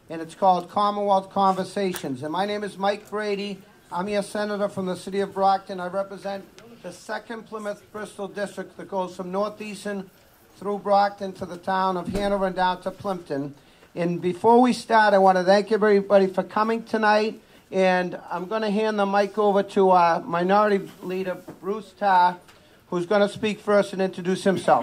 and it's called Commonwealth Conversations. And my name is Mike Brady. I'm your senator from the city of Brockton. I represent the 2nd Plymouth-Bristol district that goes from Northeastern through Brockton to the town of Hanover and down to Plimpton. And before we start, I want to thank everybody for coming tonight. And I'm going to hand the mic over to our minority leader, Bruce Tarr, who's going to speak first and introduce himself.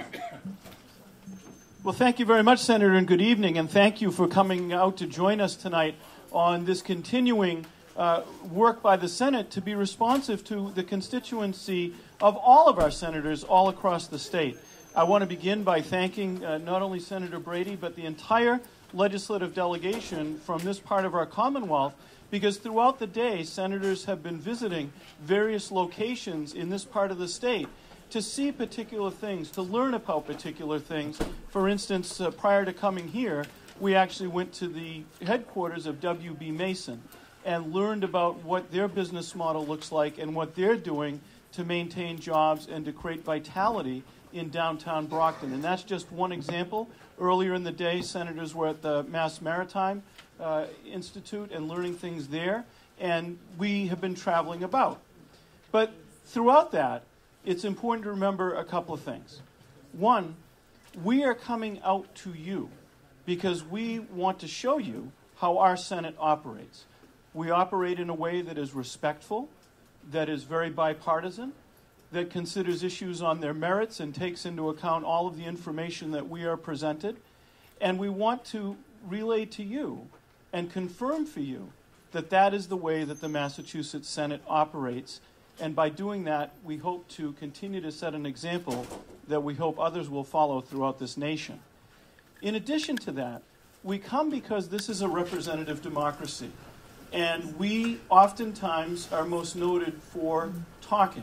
Well, thank you very much, Senator, and good evening. And thank you for coming out to join us tonight on this continuing work by the Senate to be responsive to the constituency of all of our senators all across the state. I want to begin by thanking not only Senator Brady, but the entire legislative delegation from this part of our Commonwealth, because throughout the day, senators have been visiting various locations in this part of the state to see particular things, to learn about particular things. For instance, prior to coming here, we actually went to the headquarters of W.B. Mason and learned about what their business model looks like and what they're doing to maintain jobs and to create vitality in downtown Brockton. And that's just one example. Earlier in the day, senators were at the Mass Maritime Institute and learning things there, and we have been traveling about. But throughout that, it's important to remember a couple of things. One, we are coming out to you because we want to show you how our Senate operates. We operate in a way that is respectful, that is very bipartisan, that considers issues on their merits and takes into account all of the information that we are presented. And we want to relay to you and confirm for you that that is the way that the Massachusetts Senate operates. And by doing that, we hope to continue to set an example that we hope others will follow throughout this nation. In addition to that, we come because this is a representative democracy. And we oftentimes are most noted for talking.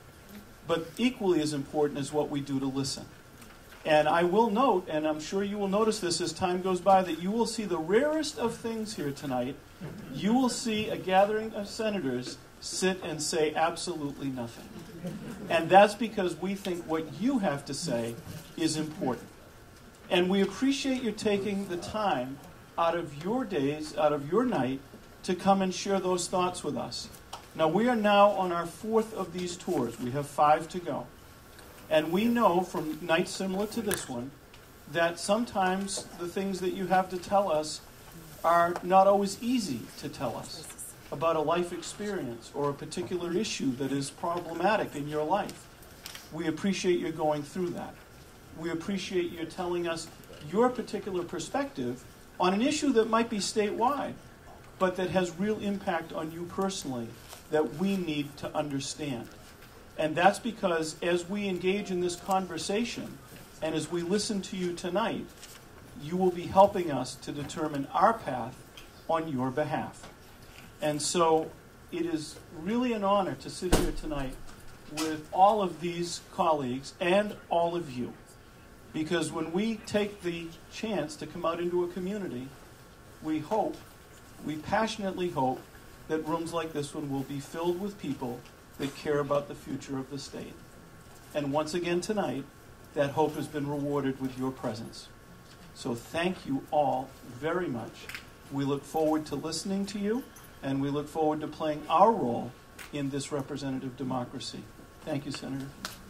But equally as important is what we do to listen. And I will note, and I'm sure you will notice this as time goes by, that you will see the rarest of things here tonight. You will see a gathering of senators sit and say absolutely nothing. And that's because we think what you have to say is important. And we appreciate you taking the time out of your days, out of your night, to come and share those thoughts with us. Now, we are now on our 4th of these tours. We have 5 to go. And we know from nights similar to this one that sometimes the things that you have to tell us are not always easy to tell us about a life experience or a particular issue that is problematic in your life. We appreciate you going through that. We appreciate you telling us your particular perspective on an issue that might be statewide, but that has real impact on you personally that we need to understand. And that's because as we engage in this conversation and as we listen to you tonight, you will be helping us to determine our path on your behalf. And so it is really an honor to sit here tonight with all of these colleagues and all of you. Because when we take the chance to come out into a community, we passionately hope that rooms like this one will be filled with people that care about the future of the state. And once again tonight, that hope has been rewarded with your presence. So thank you all very much. We look forward to listening to you, and we look forward to playing our role in this representative democracy. Thank you, Senator.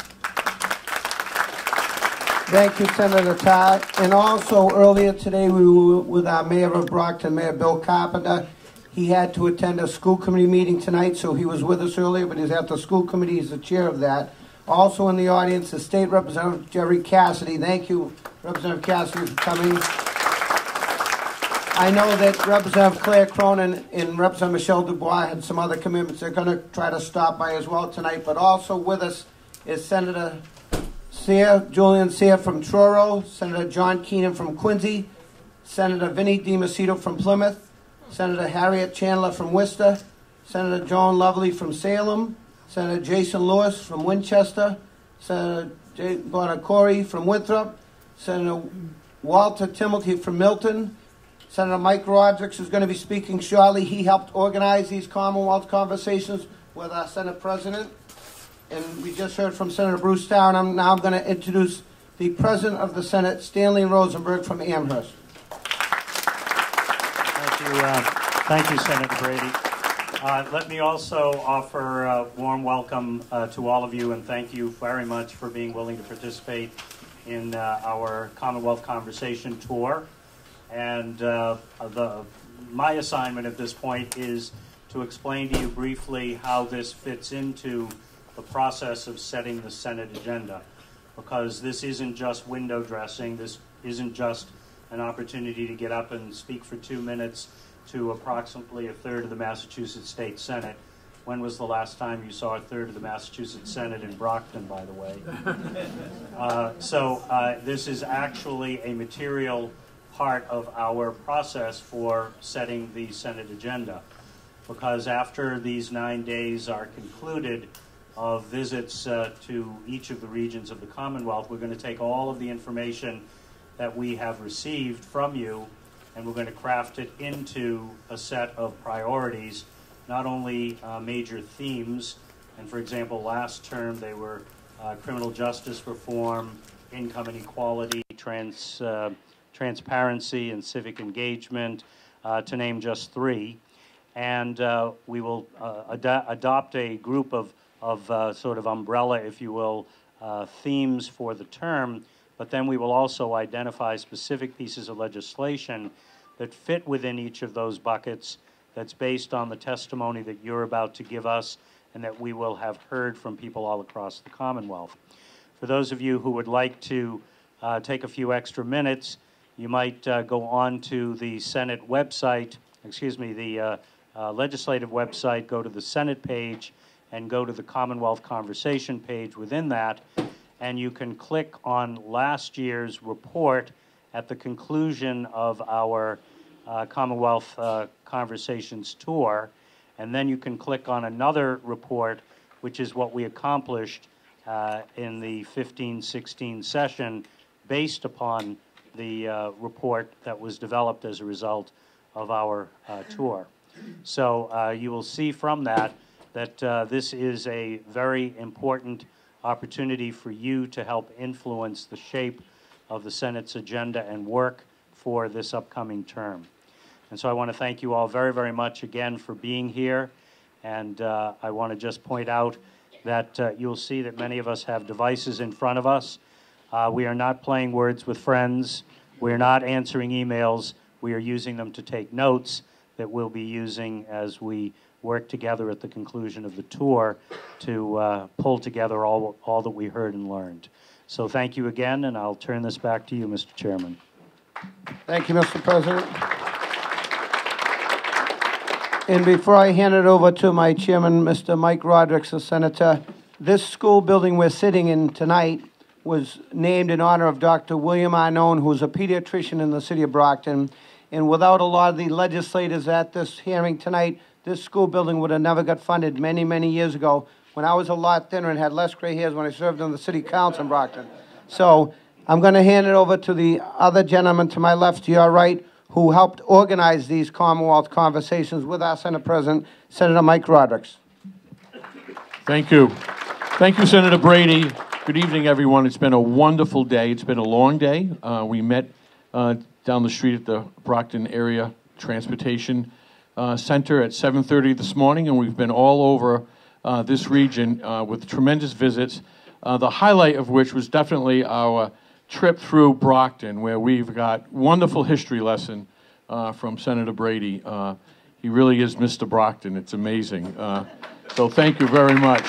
Thank you, Senator Tarr. And also, earlier today, we were with our mayor of Brockton, Mayor Bill Carpenter. He had to attend a school committee meeting tonight, so he was with us earlier, but he's at the school committee. He's the chair of that. Also in the audience, the State Representative Jerry Cassidy. Thank you, Representative Cassidy, for coming. I know that Representative Claire Cronin and Representative Michelle Dubois had some other commitments. They're going to try to stop by as well tonight. But also with us is Senator Julian Cyr from Truro, Senator John Keenan from Quincy, Senator Vinnie DiMacedo from Plymouth, Senator Harriet Chandler from Worcester, Senator Joan Lovely from Salem, Senator Jason Lewis from Winchester, Senator Bonacori from Winthrop, Senator Walter Timothy from Milton, Senator Mike Rodrigues is going to be speaking shortly. He helped organize these Commonwealth conversations with our Senate President. And we just heard from Senator Bruce Tarr, and I'm now going to introduce the President of the Senate, Stanley Rosenberg from Amherst. Thank you, Senator Brady. Let me also offer a warm welcome to all of you, and thank you very much for being willing to participate in our Commonwealth Conversation Tour. And my assignment at this point is to explain to you briefly how this fits into the process of setting the Senate agenda, because this isn't just window dressing. This isn't just an opportunity to get up and speak for 2 minutes to approximately a third of the Massachusetts State Senate. When was the last time you saw a third of the Massachusetts Senate in Brockton, by the way? This is actually a material part of our process for setting the Senate agenda, because after these 9 days are concluded of visits to each of the regions of the Commonwealth, we're going to take all of the information that we have received from you, and we're going to craft it into a set of priorities, not only major themes, and for example, last term they were criminal justice reform, income inequality, transparency, and civic engagement, to name just 3. And we will adopt a group of sort of umbrella, if you will, themes for the term, but then we will also identify specific pieces of legislation that fit within each of those buckets that's based on the testimony that you're about to give us and that we will have heard from people all across the Commonwealth. For those of you who would like to take a few extra minutes, you might go on to the Senate website, the legislative website, go to the Senate page, and go to the Commonwealth Conversation page within that, and you can click on last year's report at the conclusion of our Commonwealth Conversations tour, and then you can click on another report, which is what we accomplished in the 15-16 session based upon the report that was developed as a result of our tour. So you will see from that this is a very important opportunity for you to help influence the shape of the Senate's agenda and work for this upcoming term. And so I want to thank you all very, very much again for being here. And I want to just point out that you'll see that many of us have devices in front of us. We are not playing words with friends. We are not answering emails. We are using them to take notes that we'll be using as we work together at the conclusion of the tour to pull together all that we heard and learned. So thank you again, and I'll turn this back to you, Mr. Chairman. Thank you, Mr. President. And before I hand it over to my chairman, Mr. Mike Rodrigues, the senator, this school building we're sitting in tonight was named in honor of Dr. William Arnone, who's a pediatrician in the city of Brockton. And without a lot of the legislators at this hearing tonight, this school building would have never got funded many, many years ago when I was a lot thinner and had less gray hairs when I served on the city council in Brockton. So I'm going to hand it over to the other gentleman to my left, to your right, who helped organize these Commonwealth Conversations with our Senate President, Senator Mike Rodrigues. Thank you. Thank you, Senator Brady. Good evening, everyone. It's been a wonderful day. It's been a long day. We met down the street at the Brockton Area Transportation Center at 7:30 this morning, and we've been all over this region with tremendous visits, the highlight of which was definitely our trip through Brockton, where we've got wonderful history lesson from Senator Brady. He really is Mr. Brockton. It's amazing. So thank you very much.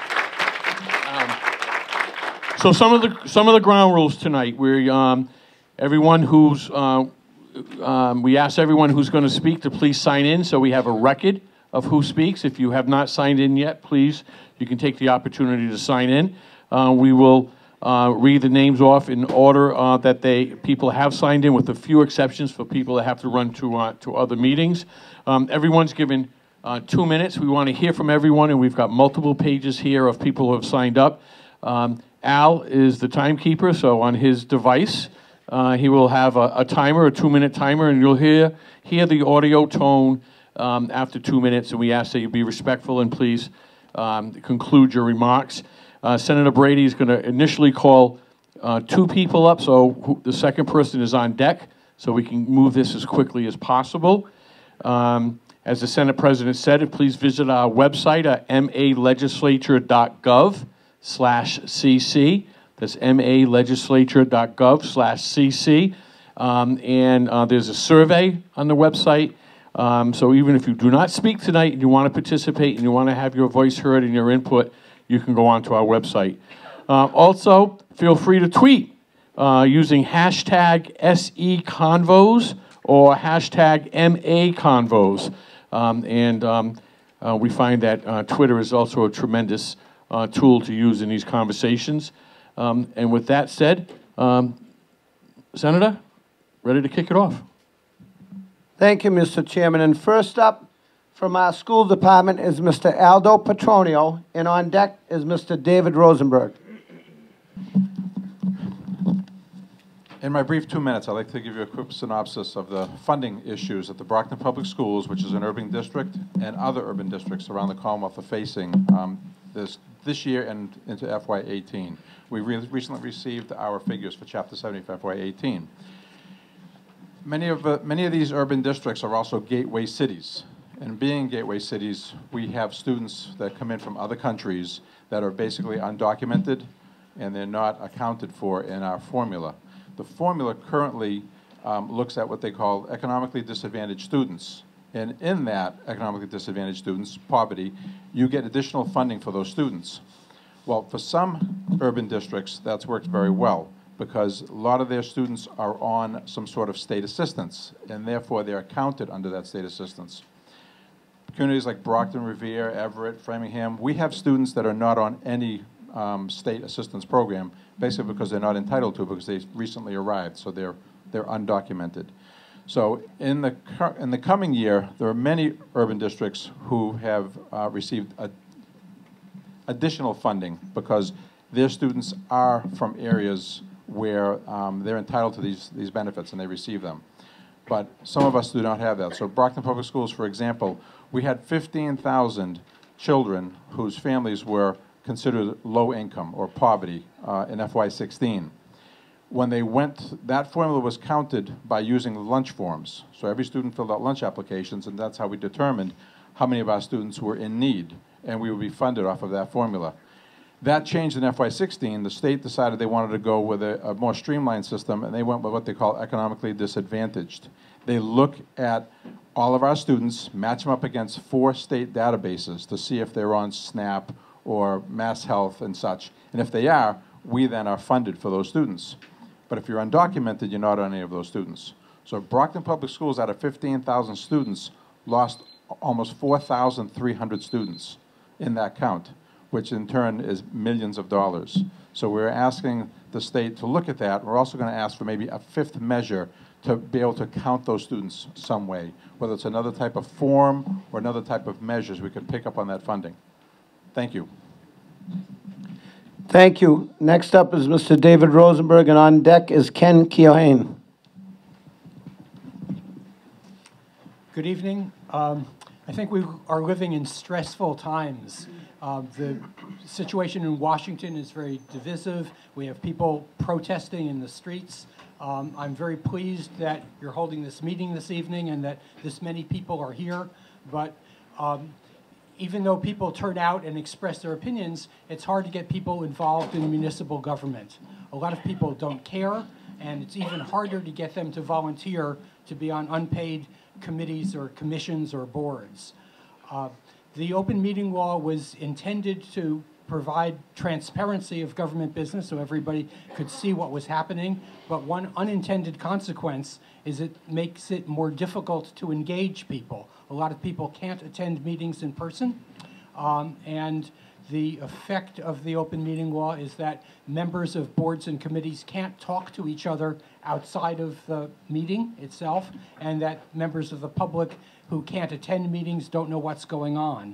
So some of the ground rules tonight. We everyone who's we ask everyone who's going to speak to please sign in so we have a record of who speaks. If you have not signed in yet, please, you can take the opportunity to sign in. We will read the names off in order that people have signed in, with a few exceptions for people that have to run to other meetings. Everyone's given 2 minutes. We want to hear from everyone, and we've got multiple pages here of people who have signed up. Al is the timekeeper, so on his device, he will have a timer, a 2-minute timer, and you'll hear the audio tone after 2 minutes, and we ask that you be respectful and please conclude your remarks. Senator Brady is going to initially call 2 people up, so the second person is on deck, so we can move this as quickly as possible. As the Senate President said, please visit our website at malegislature.gov/cc. That's malegislature.gov/cc. There's a survey on the website. So even if you do not speak tonight and you want to participate and you want to have your voice heard and your input, you can go onto our website. Also, feel free to tweet using hashtag SEConvos or hashtag MAConvos. We find that Twitter is also a tremendous tool to use in these conversations. And with that said, Senator, ready to kick it off. Thank you, Mr. Chairman. And first up from our school department is Mr. Aldo Petronio, and on deck is Mr. David Rosenberg. In my brief 2 minutes, I'd like to give you a quick synopsis of the funding issues that the Brockton Public Schools, which is an urban district, and other urban districts around the Commonwealth are facing this year and into FY18. We recently received our figures for Chapter 70 for FY18. Many of these urban districts are also gateway cities. And being gateway cities, we have students that come in from other countries that are basically undocumented, and they're not accounted for in our formula. The formula currently looks at what they call economically disadvantaged students. And in that economically disadvantaged students, poverty, you get additional funding for those students. Well, for some urban districts, that's worked very well, because a lot of their students are on some sort of state assistance, and therefore they're counted under that state assistance. Communities like Brockton, Revere, Everett, Framingham, we have students that are not on any state assistance program, basically because they're not entitled to it because they recently arrived, so they're undocumented. So in the coming year, there are many urban districts who have received additional funding because their students are from areas where they're entitled to these benefits and they receive them. But some of us do not have that. So Brockton Public Schools, for example, we had 15,000 children whose families were considered low income or poverty in FY16. When they went, that formula was counted by using lunch forms. So every student filled out lunch applications, and that's how we determined how many of our students were in need, and we would be funded off of that formula. That changed in FY16. The state decided they wanted to go with a more streamlined system, and they went with what they call economically disadvantaged. They look at all of our students, match them up against 4 state databases to see if they're on SNAP or Mass Health and such. And if they are, we then are funded for those students. But if you're undocumented, you're not on any of those students. So Brockton Public Schools, out of 15,000 students, lost almost 4,300 students in that count, which in turn is millions of dollars. So we're asking the state to look at that. We're also going to ask for maybe a 5th measure to be able to count those students some way, whether it's another type of form or another type of measures we could pick up on that funding. Thank you. Thank you. Next up is Mr. David Rosenberg, and on deck is Ken Keohane. Good evening. I think we are living in stressful times. The situation in Washington is very divisive. We have people protesting in the streets. I'm very pleased that you're holding this meeting this evening and that this many people are here. But even though people turn out and express their opinions, it's hard to get people involved in municipal government. A lot of people don't care, and it's even harder to get them to volunteer to be on unpaid committees or commissions or boards. The open meeting law was intended to provide transparency of government business so everybody could see what was happening, but one unintended consequence is it makes it more difficult to engage people. A lot of people can't attend meetings in person, and the effect of the open meeting law is that members of boards and committees can't talk to each other outside of the meeting itself, and that members of the public who can't attend meetings don't know what's going on.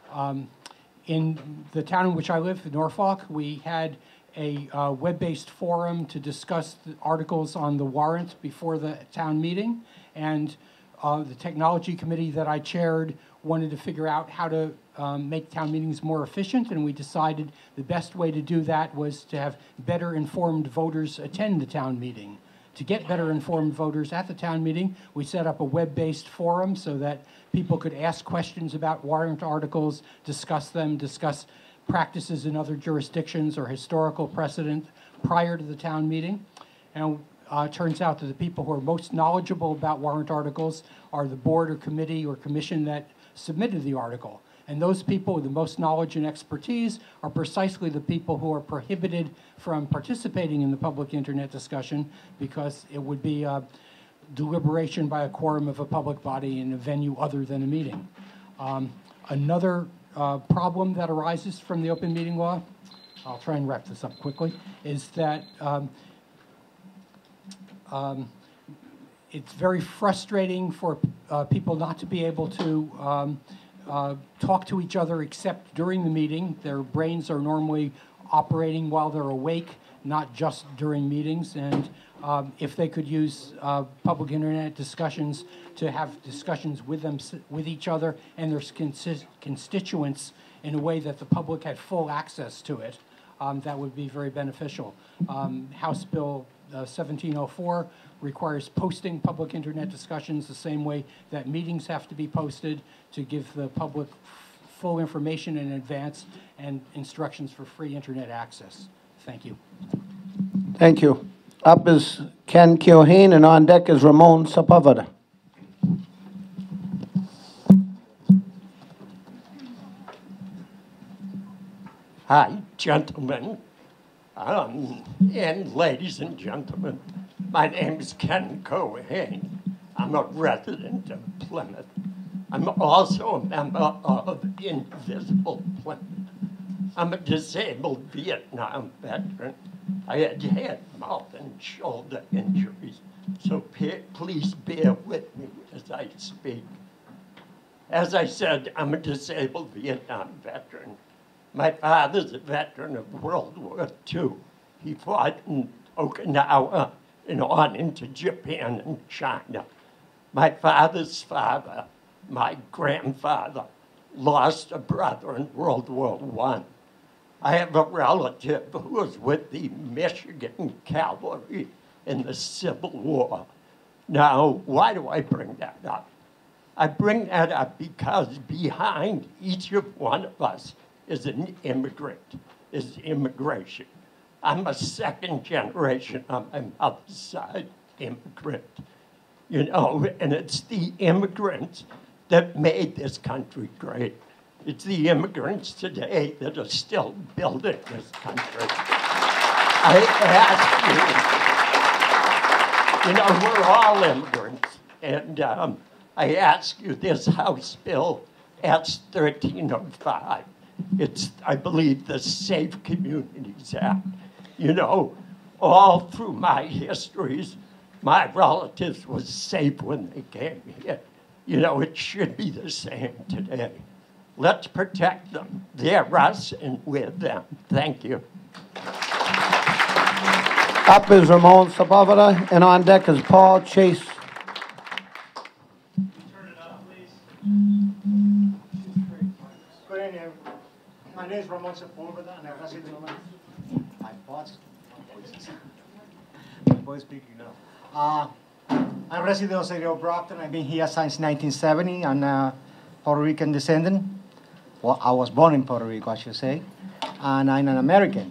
In the town in which I live, Norfolk, we had a web-based forum to discuss the articles on the warrant before the town meeting, and the technology committee that I chaired wanted to figure out how to make town meetings more efficient, and we decided the best way to do that was to have better informed voters attend the town meeting. to get better informed voters at the town meeting, we set up a web-based forum so that people could ask questions about warrant articles, discuss them, discuss practices in other jurisdictions or historical precedent prior to the town meeting. And it turns out that the people who are most knowledgeable about warrant articles are the board or committee or commission that submitted the article. And those people with the most knowledge and expertise are precisely the people who are prohibited from participating in the public internet discussion, because it would be deliberation by a quorum of a public body in a venue other than a meeting. Another problem that arises from the open meeting law, I'll try and wrap this up quickly, is that it's very frustrating for people not to be able to talk to each other except during the meeting. Their brains are normally operating while they're awake, not just during meetings. And if they could use public internet discussions to have discussions with each other and their constituents in a way that the public had full access to it, that would be very beneficial. House Bill 1704 requires posting public internet discussions the same way that meetings have to be posted to give the public full information in advance and instructions for free internet access. Thank you. Thank you. Up is Ken Keohane, and on deck is Ramon Sepulveda. Hi, gentlemen, and ladies and gentlemen. My name is Ken Keohane. I'm a resident of Plymouth. I'm also a member of Invisible Plymouth. I'm a disabled Vietnam veteran. I had mouth and shoulder injuries, so please bear with me as I speak. As I said, I'm a disabled Vietnam veteran. My father's a veteran of World War II. He fought in Okinawa and on into Japan and China. My father's father, my grandfather, lost a brother in World War I. I have a relative who was with the Michigan Cavalry in the Civil War. Now, why do I bring that up? I bring that up because behind each of one of us is an immigrant, is immigration. I'm a second generation on my mother's side immigrant, you know, and it's the immigrants that made this country great. It's the immigrants today that are still building this country. I ask you, you know, we're all immigrants, and I ask you, this House Bill S1305, it's, I believe, the Safe Communities Act. You know, all through my histories, my relatives were safe when they came here. You know, it should be the same today. Let's protect them. They're us and we're them. Thank you. Up is Ramon Sepulveda, and on deck is Paul Chase. Turn it up, please. Good evening. My name is Ramon Sepulveda, and I'm resident of my voice speaking now. I'm resident of the city of Brockton. I've been here since 1970. I'm a Puerto Rican descendant. Well, I was born in Puerto Rico, I should say, and I'm an American.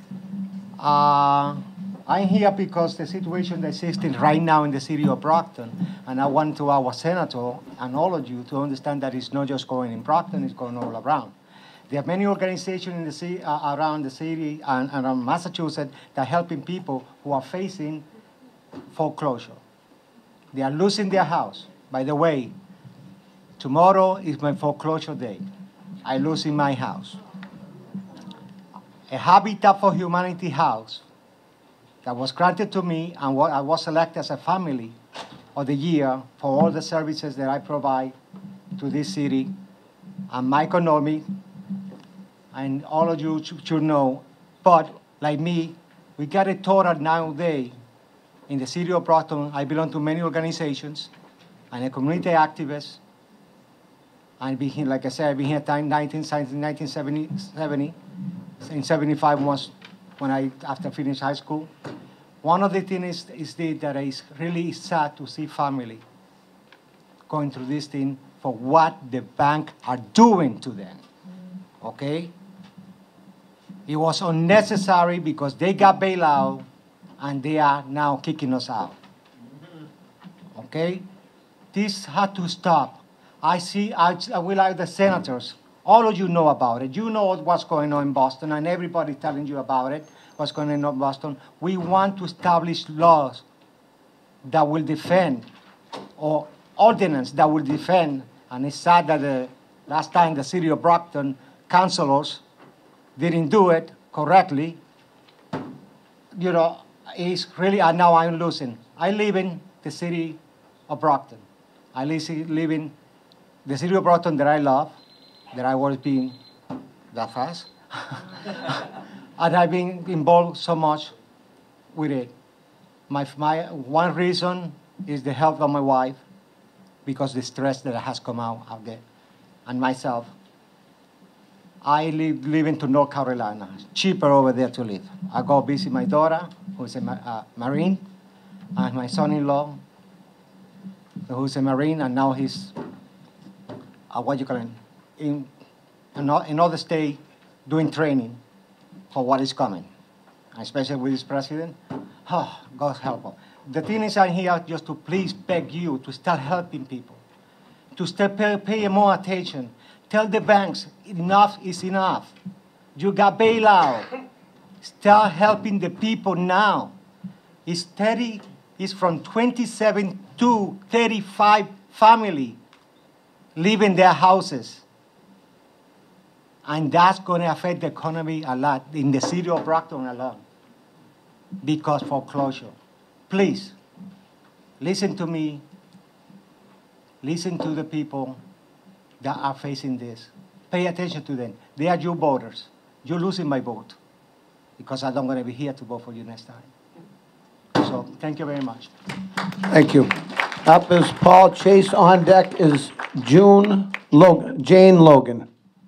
I'm here because the situation that exists right now in the city of Brockton, and I want to our senator and all of you to understand that it's not just going in Brockton, it's going all around. There are many organizations in the city, around the city and around Massachusetts that are helping people who are facing foreclosure. They are losing their house. By the way, tomorrow is my foreclosure day. I'm losing my house. A Habitat for Humanity house that was granted to me, and I was selected as a Family of the Year for all the services that I provide to this city. And Michael knows me, and all of you should know. But like me, we got a total nowadays in the city of Brockton. I belong to many organizations. I'm a community activist. I've been here, like I said, I've been here since 1970. In 75 was when after finished high school. One of the things that is really sad to see family going through this thing for what the bank are doing to them, okay? It was unnecessary because they got bailed out and they are now kicking us out, okay? This had to stop. I will like the senators. All of you know about it. You know what's going on in Boston, and everybody telling you about it, what's going on in Boston. We want to establish laws that will defend, or ordinance that will defend, and it's sad that the last time the city of Brockton councilors didn't do it correctly. You know, it's really, and now I'm losing. I live in the city of Brockton. I live in the city of Brockton that I love, that I was being that fast. And I've been involved so much with it. My one reason is the health of my wife, because the stress that has come out there, and myself. I live into North Carolina. It's cheaper over there to live. I go visit my daughter, who's a Marine, and my son-in-law, who's a Marine, and now he's, what you call it, in another state doing training for what is coming, especially with this president. Oh, God help him. The thing is, I'm here just to please beg you to start helping people, to start paying more attention. Tell the banks, enough is enough. You got bailout. Start helping the people now. It's from 27 to 35 family leaving their houses. And that's going to affect the economy a lot, in the city of Brockton alone, because foreclosure. Please, listen to me. Listen to the people that are facing this. Pay attention to them. They are your voters. You're losing my vote, because I'm not going to be here to vote for you next time. So thank you very much. Thank you. Up is Paul Chase. On deck is Jane Logan.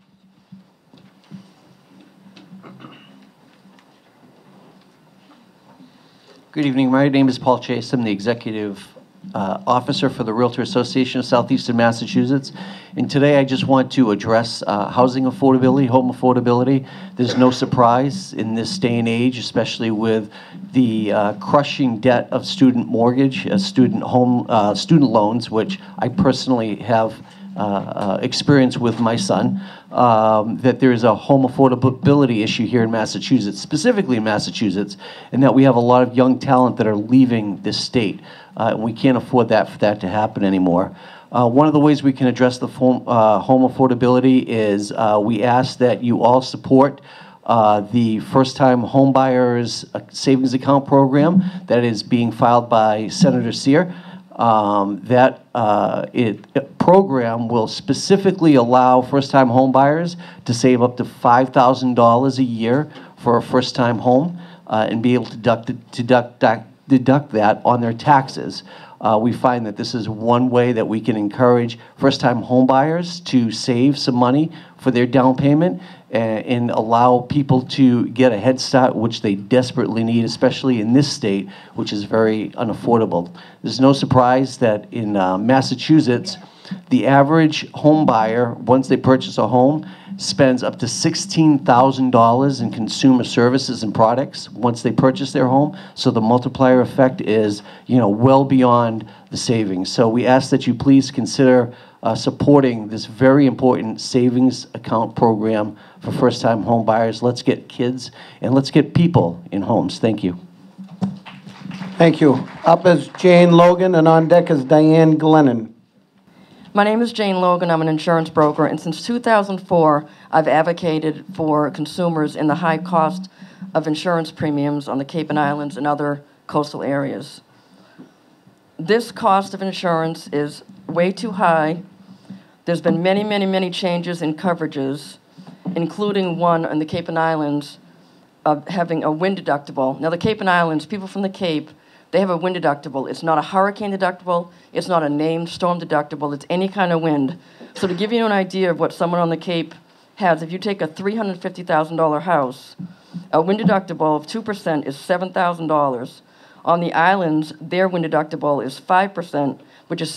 Good evening. My name is Paul Chase. I'm the executive officer for the Realtor Association of Southeastern Massachusetts. And today I just want to address housing affordability, home affordability. There's no surprise in this day and age, especially with the crushing debt of student mortgage, student loans, which I personally have experience with my son, that there is a home affordability issue here in Massachusetts, specifically in Massachusetts, and that we have a lot of young talent that are leaving this state. And we can't afford for that to happen anymore. One of the ways we can address the home affordability is we ask that you all support the first-time homebuyers savings account program that is being filed by Senator Sear. That program will specifically allow first-time homebuyers to save up to $5,000 a year for a first-time home and be able to deduct that on their taxes. We find that this is one way that we can encourage first-time homebuyers to save some money for their down payment and allow people to get a head start, which they desperately need, especially in this state, which is very unaffordable. There's no surprise that in Massachusetts, the average home buyer, once they purchase a home, spends up to $16,000 in consumer services and products once they purchase their home. So the multiplier effect is, well beyond the savings. So we ask that you please consider supporting this very important savings account program for first-time home buyers. Let's get kids and let's get people in homes. Thank you. Thank you. Up is Jane Logan, and on deck is Diane Glennon. My name is Jane Logan. I'm an insurance broker, and since 2004, I've advocated for consumers in the high cost of insurance premiums on the Cape and Islands and other coastal areas. This cost of insurance is way too high. There's been many, many, many changes in coverages, including one on the Cape and Islands of having a wind deductible. Now, the Cape and Islands, people from the Cape, they have a wind deductible. It's not a hurricane deductible. It's not a named storm deductible. It's any kind of wind. So to give you an idea of what someone on the Cape has, if you take a $350,000 house, a wind deductible of 2% is $7,000. On the islands, their wind deductible is 5%, which is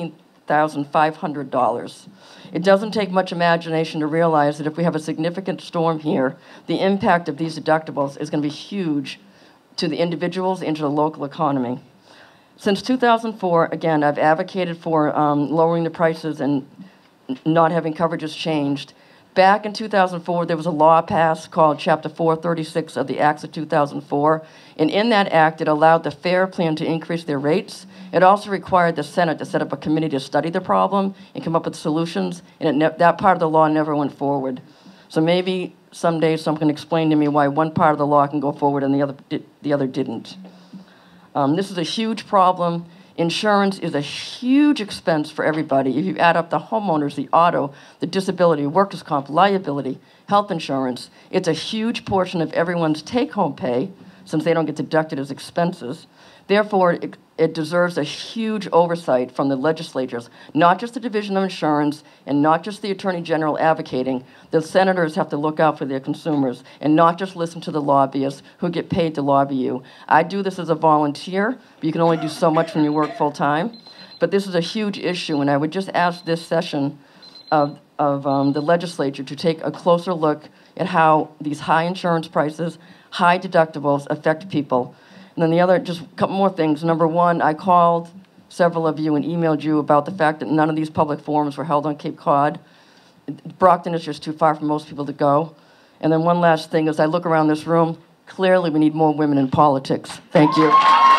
$17,500. It doesn't take much imagination to realize that if we have a significant storm here, the impact of these deductibles is going to be huge to the individuals and to the local economy. Since 2004, again, I've advocated for lowering the prices and not having coverages changed. Back in 2004, there was a law passed called Chapter 436 of the Acts of 2004, and in that act, it allowed the FAIR Plan to increase their rates. It also required the Senate to set up a committee to study the problem and come up with solutions, and that part of the law never went forward. So maybe someday someone can explain to me why one part of the law can go forward and the other didn't. This is a huge problem. Insurance is a huge expense for everybody. If you add up the homeowners, the auto, the disability, workers' comp, liability, health insurance, it's a huge portion of everyone's take-home pay, since they don't get deducted as expenses. Therefore, it deserves a huge oversight from the legislatures, not just the Division of Insurance and not just the Attorney General advocating. The senators have to look out for their consumers and not just listen to the lobbyists who get paid to lobby you. I do this as a volunteer, but you can only do so much when you work full-time. But this is a huge issue, and I would just ask this session of the legislature to take a closer look at how these high insurance prices, high deductibles affect people. And then the other, just a couple more things. Number one, I called several of you and emailed you about the fact that none of these public forums were held on Cape Cod. Brockton is just too far for most people to go. And then one last thing, as I look around this room, clearly we need more women in politics. Thank you.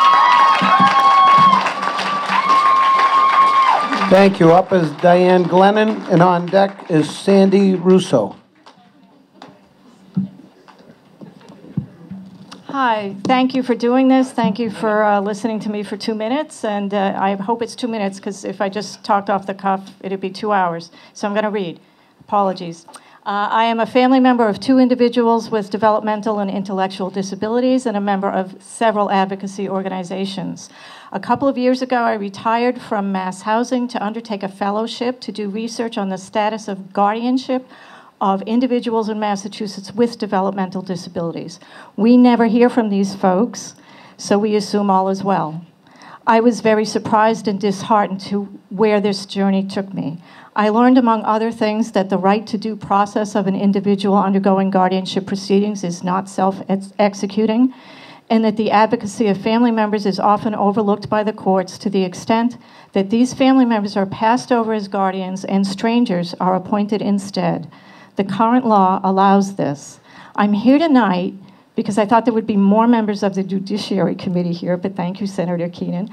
Thank you. Up is Diane Glennon, and on deck is Sandy Russo. Hi, thank you for doing this. Thank you for listening to me for 2 minutes. And I hope it's 2 minutes, because if I just talked off the cuff, it'd be 2 hours. So I'm going to read. Apologies. I am a family member of 2 individuals with developmental and intellectual disabilities and a member of several advocacy organizations. A couple of years ago, I retired from Mass Housing to undertake a fellowship to do research on the status of guardianship of individuals in Massachusetts with developmental disabilities. We never hear from these folks, so we assume all is well. I was very surprised and disheartened to where this journey took me. I learned, among other things, that the right to due process of an individual undergoing guardianship proceedings is not self-executing, and that the advocacy of family members is often overlooked by the courts to the extent that these family members are passed over as guardians and strangers are appointed instead. The current law allows this. I'm here tonight because I thought there would be more members of the Judiciary Committee here, but thank you, Senator Keenan,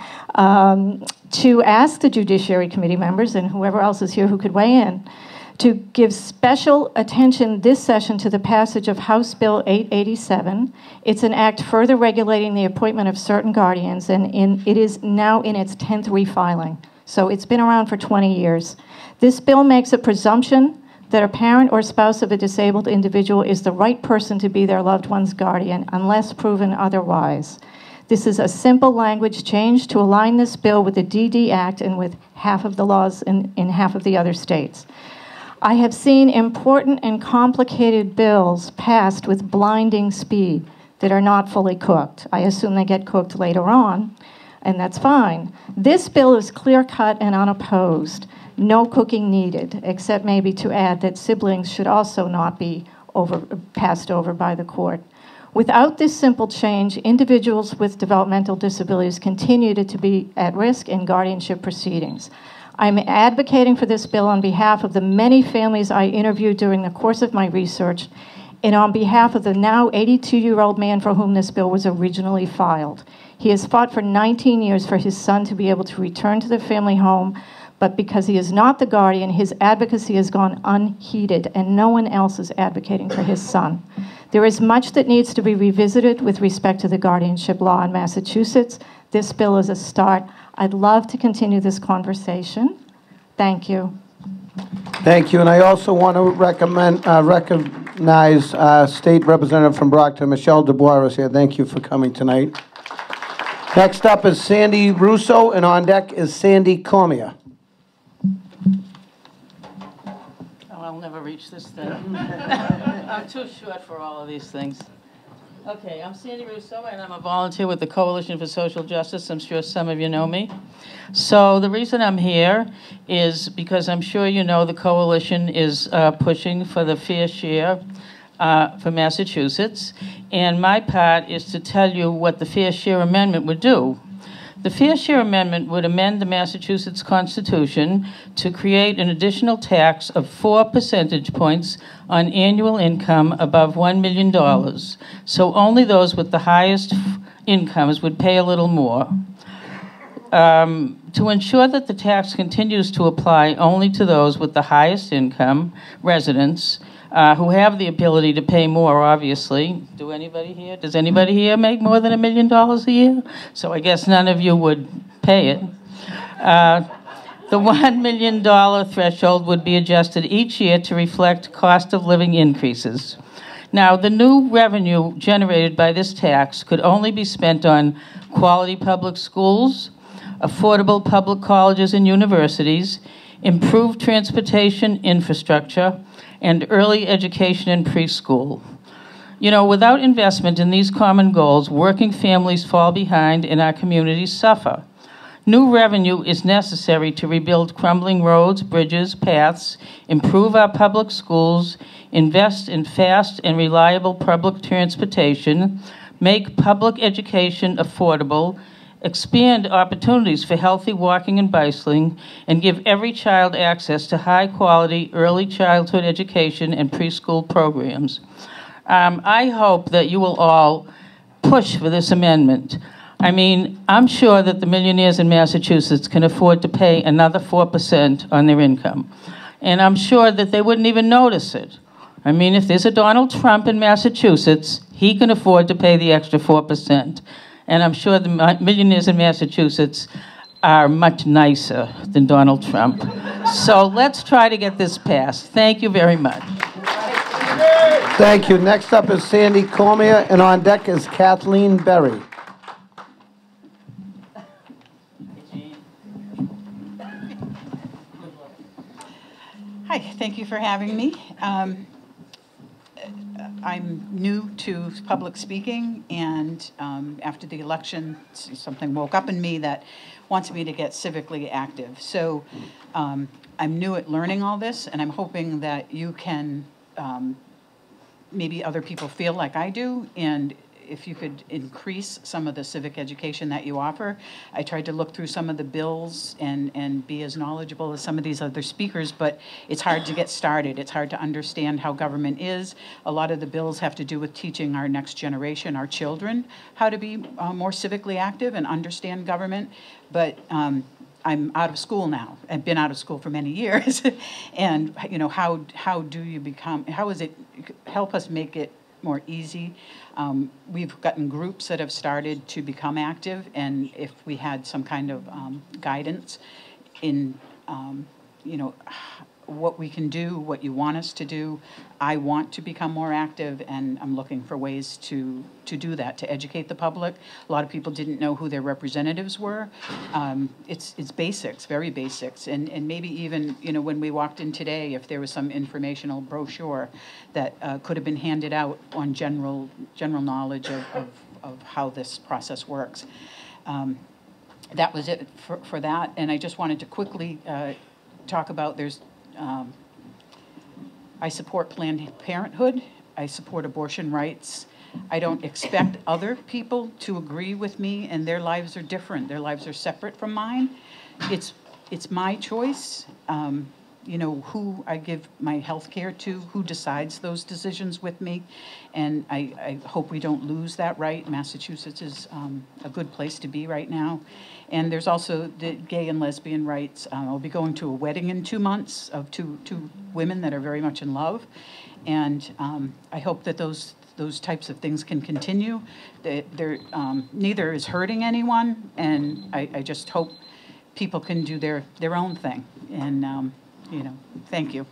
to ask the Judiciary Committee members and whoever else is here who could weigh in to give special attention this session to the passage of House Bill 887. It's an act further regulating the appointment of certain guardians, and it is now in its 10th refiling. So it's been around for 20 years. This bill makes a presumption that a parent or spouse of a disabled individual is the right person to be their loved one's guardian unless proven otherwise. This is a simple language change to align this bill with the DD Act and with half of the laws in half of the other states. I have seen important and complicated bills passed with blinding speed that are not fully cooked. I assume they get cooked later on, and that's fine. This bill is clear-cut and unopposed. No cooking needed, except maybe to add that siblings should also not be passed over by the court. Without this simple change, individuals with developmental disabilities continue to be at risk in guardianship proceedings. I'm advocating for this bill on behalf of the many families I interviewed during the course of my research, and on behalf of the now 82-year-old man for whom this bill was originally filed. He has fought for 19 years for his son to be able to return to the family home, but because he is not the guardian, his advocacy has gone unheeded, and no one else is advocating for his son. There is much that needs to be revisited with respect to the guardianship law in Massachusetts. This bill is a start. I'd love to continue this conversation. Thank you. Thank you, and I also want to recognize State Representative from Brockton, Michelle Dubois is here. Thank you for coming tonight. Next up is Sandy Russo, and on deck is Sandy Cormier. I'll never reach this thing. I'm too short for all of these things. Okay, I'm Sandy Russo, and I'm a volunteer with the Coalition for Social Justice. I'm sure some of you know me. So the reason I'm here is because I'm sure you know the Coalition is pushing for the fair share for Massachusetts. And my part is to tell you what the Fair Share Amendment would do. The Fair Share Amendment would amend the Massachusetts Constitution to create an additional tax of 4 percentage points on annual income above $1 million. So only those with the highest incomes would pay a little more. To ensure that the tax continues to apply only to those with the highest income, residents, who have the ability to pay more, obviously. Does anybody here make more than $1 million a year? So I guess none of you would pay it. The $1 million threshold would be adjusted each year to reflect cost of living increases. Now, the new revenue generated by this tax could only be spent on quality public schools, affordable public colleges and universities, improved transportation infrastructure, and early education and preschool. You know, without investment in these common goals, working families fall behind and our communities suffer. New revenue is necessary to rebuild crumbling roads, bridges, paths, improve our public schools, invest in fast and reliable public transportation, make public education affordable, expand opportunities for healthy walking and bicycling, and give every child access to high-quality early childhood education and preschool programs. I hope that you will all push for this amendment. I mean, I'm sure that the millionaires in Massachusetts can afford to pay another 4% on their income. And I'm sure that they wouldn't even notice it. I mean, if there's a Donald Trump in Massachusetts, he can afford to pay the extra 4%. And I'm sure the millionaires in Massachusetts are much nicer than Donald Trump. So let's try to get this passed. Thank you very much. Thank you. Next up is Sandy Cormier, and on deck is Kathleen Berry. Hi, thank you for having me. I'm new to public speaking, and after the election, something woke up in me that wants me to get civically active. So I'm new at learning all this, and I'm hoping that you can, maybe other people feel like I do, and if you could increase some of the civic education that you offer. I tried to look through some of the bills and be as knowledgeable as some of these other speakers, but it's hard to get started. It's hard to understand how government is. A lot of the bills have to do with teaching our next generation, our children, how to be more civically active and understand government. But I'm out of school now. I've been out of school for many years. And you know, how do you become, how is it, help us make it more easy. We've gotten groups that have started to become active, and if we had some kind of guidance in, you know, what we can do, what you want us to do. I want to become more active, and I'm looking for ways to do that, to educate the public. A lot of people didn't know who their representatives were. It's basics, very basics, and maybe even, you know, when we walked in today, if there was some informational brochure that could have been handed out on general knowledge of how this process works. That was it for that, and I just wanted to quickly talk about I support Planned Parenthood. I support abortion rights. I don't expect other people to agree with me, and their lives are different. Their lives are separate from mine. It's my choice. You know, who I give my health care to, who decides those decisions with me, and I hope we don't lose that right. Massachusetts is a good place to be right now. And there's also the gay and lesbian rights. I'll be going to a wedding in 2 months of two women that are very much in love, and I hope that those types of things can continue. Neither is hurting anyone, and I just hope people can do their own thing. And you know, thank you.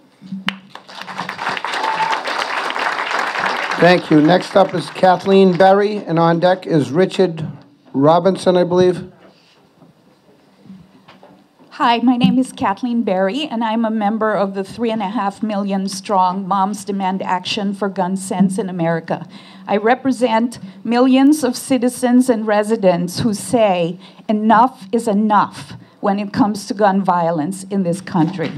Thank you. Next up is Kathleen Berry, and on deck is Richard Robinson, I believe. Hi, my name is Kathleen Berry, and I'm a member of the 3.5 million strong Moms Demand Action for Gun Sense in America. I represent millions of citizens and residents who say enough is enough when it comes to gun violence in this country.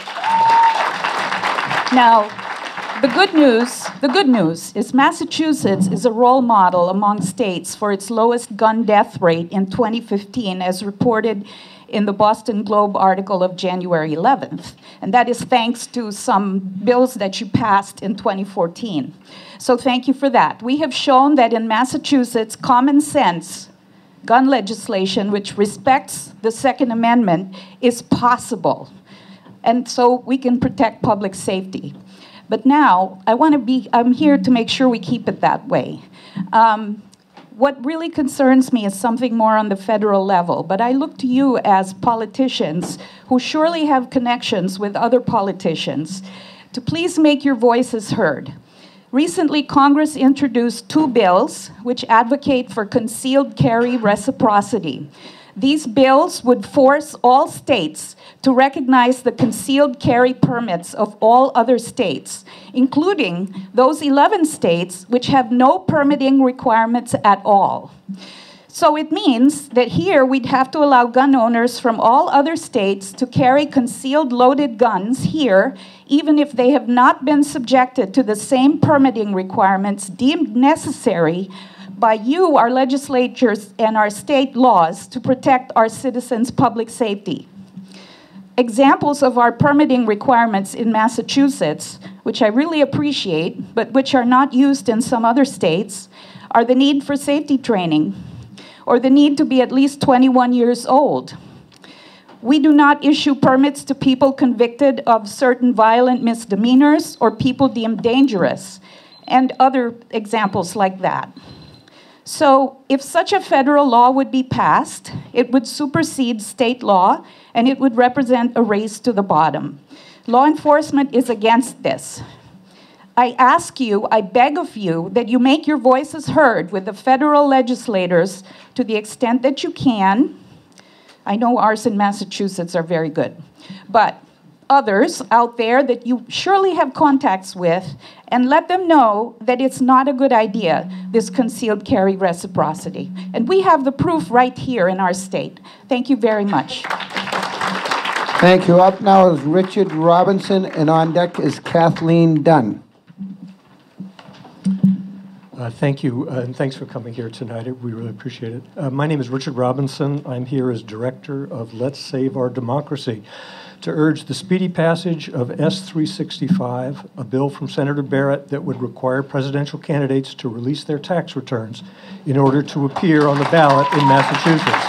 Now, the good news is Massachusetts is a role model among states for its lowest gun death rate in 2015, as reported in the Boston Globe article of January 11th. And that is thanks to some bills that you passed in 2014. So thank you for that. We have shown that in Massachusetts, common sense gun legislation, which respects the Second Amendment, is possible. And so we can protect public safety. But now, I'm here to make sure we keep it that way. What really concerns me is something more on the federal level, but I look to you as politicians who surely have connections with other politicians to please make your voices heard. Recently, Congress introduced 2 bills which advocate for concealed carry reciprocity. These bills would force all states to recognize the concealed carry permits of all other states, including those 11 states which have no permitting requirements at all. So it means that here we'd have to allow gun owners from all other states to carry concealed loaded guns here, even if they have not been subjected to the same permitting requirements deemed necessary by you, our legislatures, and our state laws to protect our citizens' public safety. Examples of our permitting requirements in Massachusetts, which I really appreciate, but which are not used in some other states, are the need for safety training, or the need to be at least 21 years old. We do not issue permits to people convicted of certain violent misdemeanors or people deemed dangerous, and other examples like that. So if such a federal law would be passed, it would supersede state law, and it would represent a race to the bottom. Law enforcement is against this. I ask you, I beg of you, that you make your voices heard with the federal legislators to the extent that you can. I know ours in Massachusetts are very good, but others out there that you surely have contacts with, and let them know that it's not a good idea, this concealed carry reciprocity. And we have the proof right here in our state. Thank you very much. Thank you. Up now is Richard Robinson, and on deck is Kathleen Dunn. Thank you, and thanks for coming here tonight. We really appreciate it. My name is Richard Robinson. I'm here as director of Let's Save Our Democracy to urge the speedy passage of S-365, a bill from Senator Barrett that would require presidential candidates to release their tax returns in order to appear on the ballot in Massachusetts.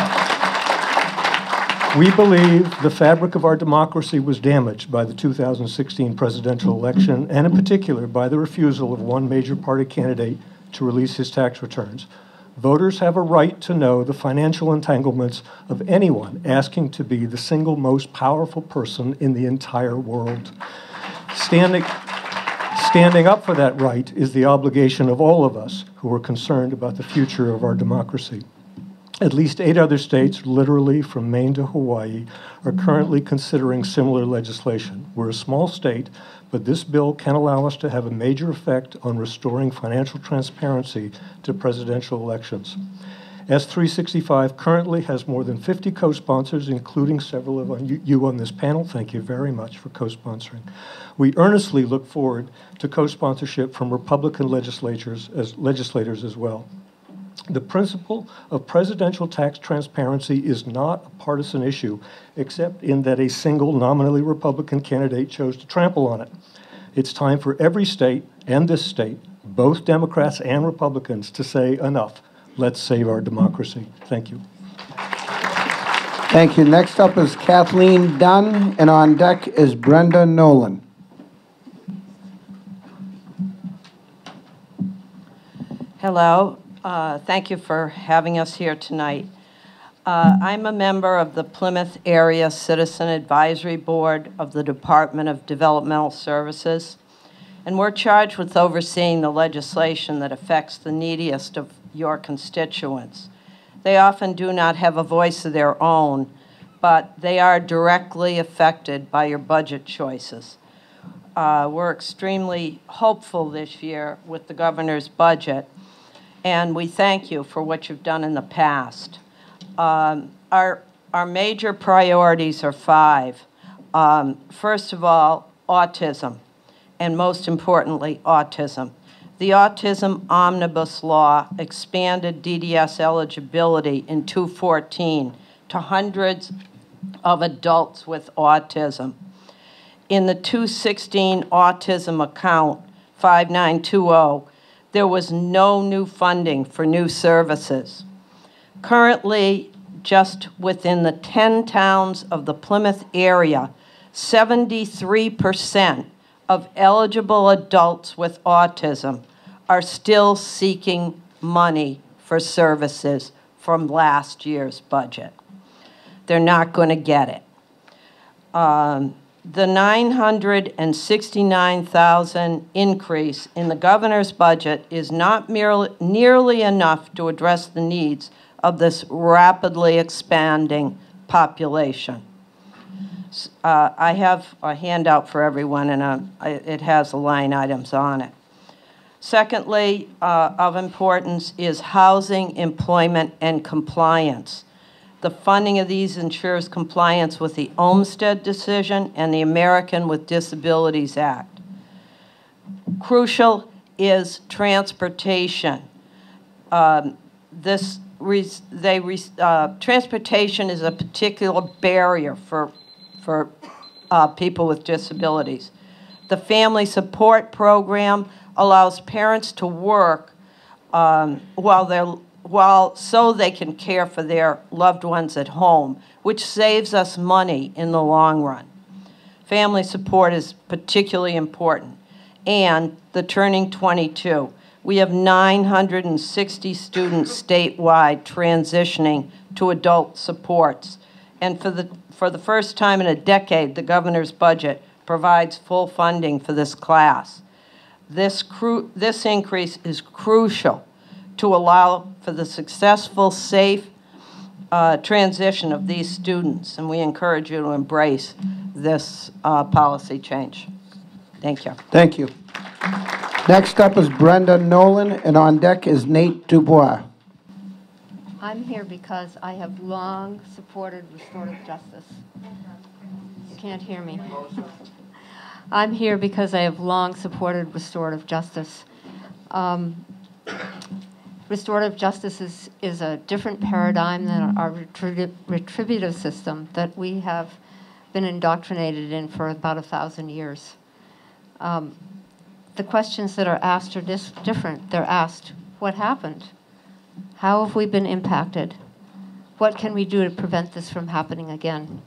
We believe the fabric of our democracy was damaged by the 2016 presidential election, and in particular by the refusal of one major party candidate to release his tax returns. Voters have a right to know the financial entanglements of anyone asking to be the single most powerful person in the entire world. Standing up for that right is the obligation of all of us who are concerned about the future of our democracy. At least 8 other states, literally from Maine to Hawaii, are currently considering similar legislation. We're a small state, but this bill can allow us to have a major effect on restoring financial transparency to presidential elections. S-365 currently has more than 50 co-sponsors, including several of you on this panel. Thank you very much for co-sponsoring. We earnestly look forward to co-sponsorship from Republican legislators as well. The principle of presidential tax transparency is not a partisan issue, except in that a single nominally Republican candidate chose to trample on it. It's time for every state, and this state, both Democrats and Republicans, to say enough. Let's save our democracy. Thank you. Thank you. Next up is Kathleen Dunn, and on deck is Brenda Nolan. Hello. Thank you for having us here tonight. I'm a member of the Plymouth Area Citizen Advisory Board of the Department of Developmental Services, and we're charged with overseeing the legislation that affects the neediest of your constituents. They often do not have a voice of their own, but they are directly affected by your budget choices. We're extremely hopeful this year with the governor's budget, and we thank you for what you've done in the past. Our major priorities are 5. First of all, autism, and most importantly, autism. The Autism Omnibus Law expanded DDS eligibility in 2014 to hundreds of adults with autism. In the 2016 autism account, 5920, there was no new funding for new services. Currently, just within the 10 towns of the Plymouth area, 73% of eligible adults with autism are still seeking money for services from last year's budget. They're not going to get it. The $969,000 increase in the governor's budget is not nearly enough to address the needs of this rapidly expanding population. I have a handout for everyone, and it has the line items on it. Secondly, of importance is housing, employment, and compliance. The funding of these ensures compliance with the Olmstead decision and the American with Disabilities Act. Crucial is transportation. Transportation is a particular barrier for people with disabilities. The Family Support Program allows parents to work so they can care for their loved ones at home, which saves us money in the long run. Family support is particularly important. And the Turning 22. We have 960 students statewide transitioning to adult supports. And for the first time in a decade, the governor's budget provides full funding for this class. This increase is crucial to allow for the successful, safe transition of these students, and we encourage you to embrace this policy change. Thank you. Thank you. Next up is Brenda Nolan, and on deck is Nate Dubois. I'm here because I have long supported restorative justice. You can't hear me. I'm here because I have long supported restorative justice. Restorative justice is a different paradigm than our retributive system that we have been indoctrinated in for about 1,000 years. The questions that are asked are different. They're asked, what happened? How have we been impacted? What can we do to prevent this from happening again?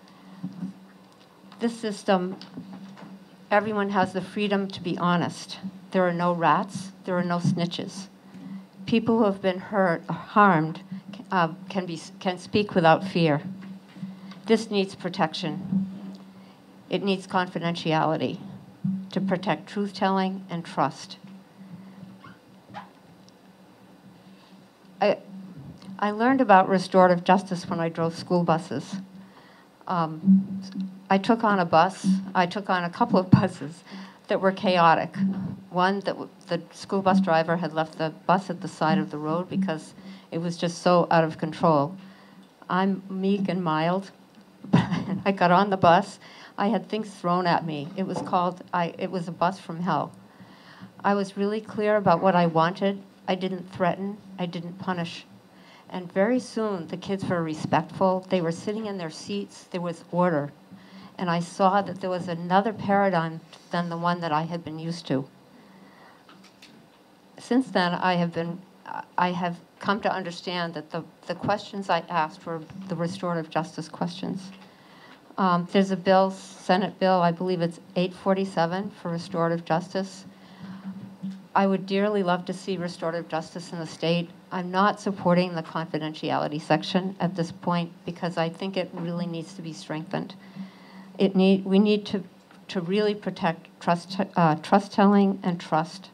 This system, everyone has the freedom to be honest. There are no rats. There are no snitches. People who have been harmed, can speak without fear. This needs protection. It needs confidentiality to protect truth-telling and trust. I learned about restorative justice when I drove school buses. I took on a couple of buses that were chaotic. One, that the school bus driver had left the bus at the side of the road because it was just so out of control. I'm meek and mild. I got on the bus. I had things thrown at me. It was a bus from hell. I was really clear about what I wanted. I didn't threaten. I didn't punish. And very soon, the kids were respectful. They were sitting in their seats. There was order. And I saw that there was another paradigm than the one that I had been used to. Since then, I have come to understand that the questions I asked were the restorative justice questions. There's a bill, Senate bill, I believe it's 847 for restorative justice. I would dearly love to see restorative justice in the state. I'm not supporting the confidentiality section at this point because I think it really needs to be strengthened. We need to really protect truth-telling and trust.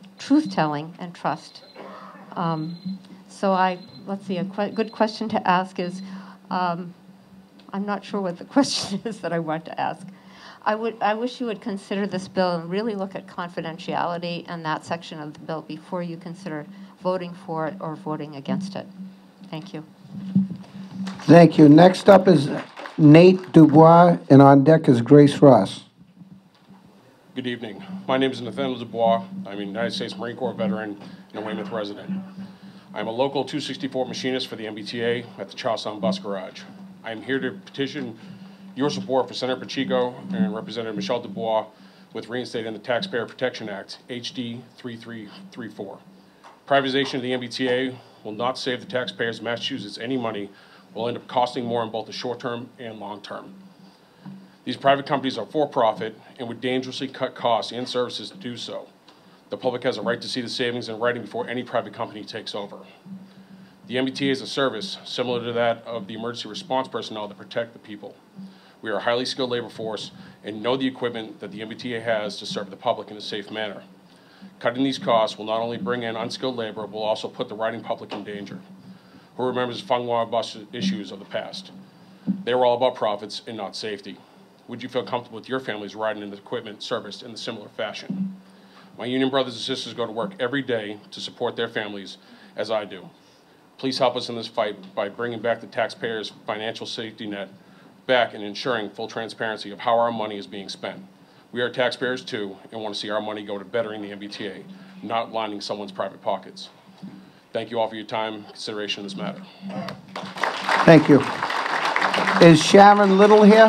So let's see, a good question to ask is, I'm I'm not sure what the question is that I want to ask. I wish you would consider this bill and really look at confidentiality and that section of the bill before you consider voting for it or voting against it. Thank you. Thank you. Next up is Nate Dubois, and on deck is Grace Ross. Good evening. My name is Nathaniel Dubois. I'm a United States Marine Corps veteran and a Weymouth resident. I'm a local 264 machinist for the MBTA at the Charlestown Bus Garage. I'm here to petition your support for Senator Pacheco and Representative Michelle Dubois with reinstating the Taxpayer Protection Act, HD 3334. Privatization of the MBTA will not save the taxpayers of Massachusetts any money, will end up costing more in both the short term and long term. These private companies are for profit and would dangerously cut costs and services to do so. The public has a right to see the savings in writing before any private company takes over. The MBTA is a service similar to that of the emergency response personnel that protect the people. We are a highly skilled labor force and know the equipment that the MBTA has to serve the public in a safe manner. Cutting these costs will not only bring in unskilled labor, but will also put the riding public in danger. Who remembers Fung Wah bus issues of the past? They were all about profits and not safety. Would you feel comfortable with your families riding in the equipment serviced in a similar fashion? My union brothers and sisters go to work every day to support their families, as I do. Please help us in this fight by bringing back the taxpayers' financial safety net back and ensuring full transparency of how our money is being spent. We are taxpayers too and want to see our money go to bettering the MBTA, not lining someone's private pockets. Thank you all for your time and consideration in this matter. Thank you. Is Sharon Little here?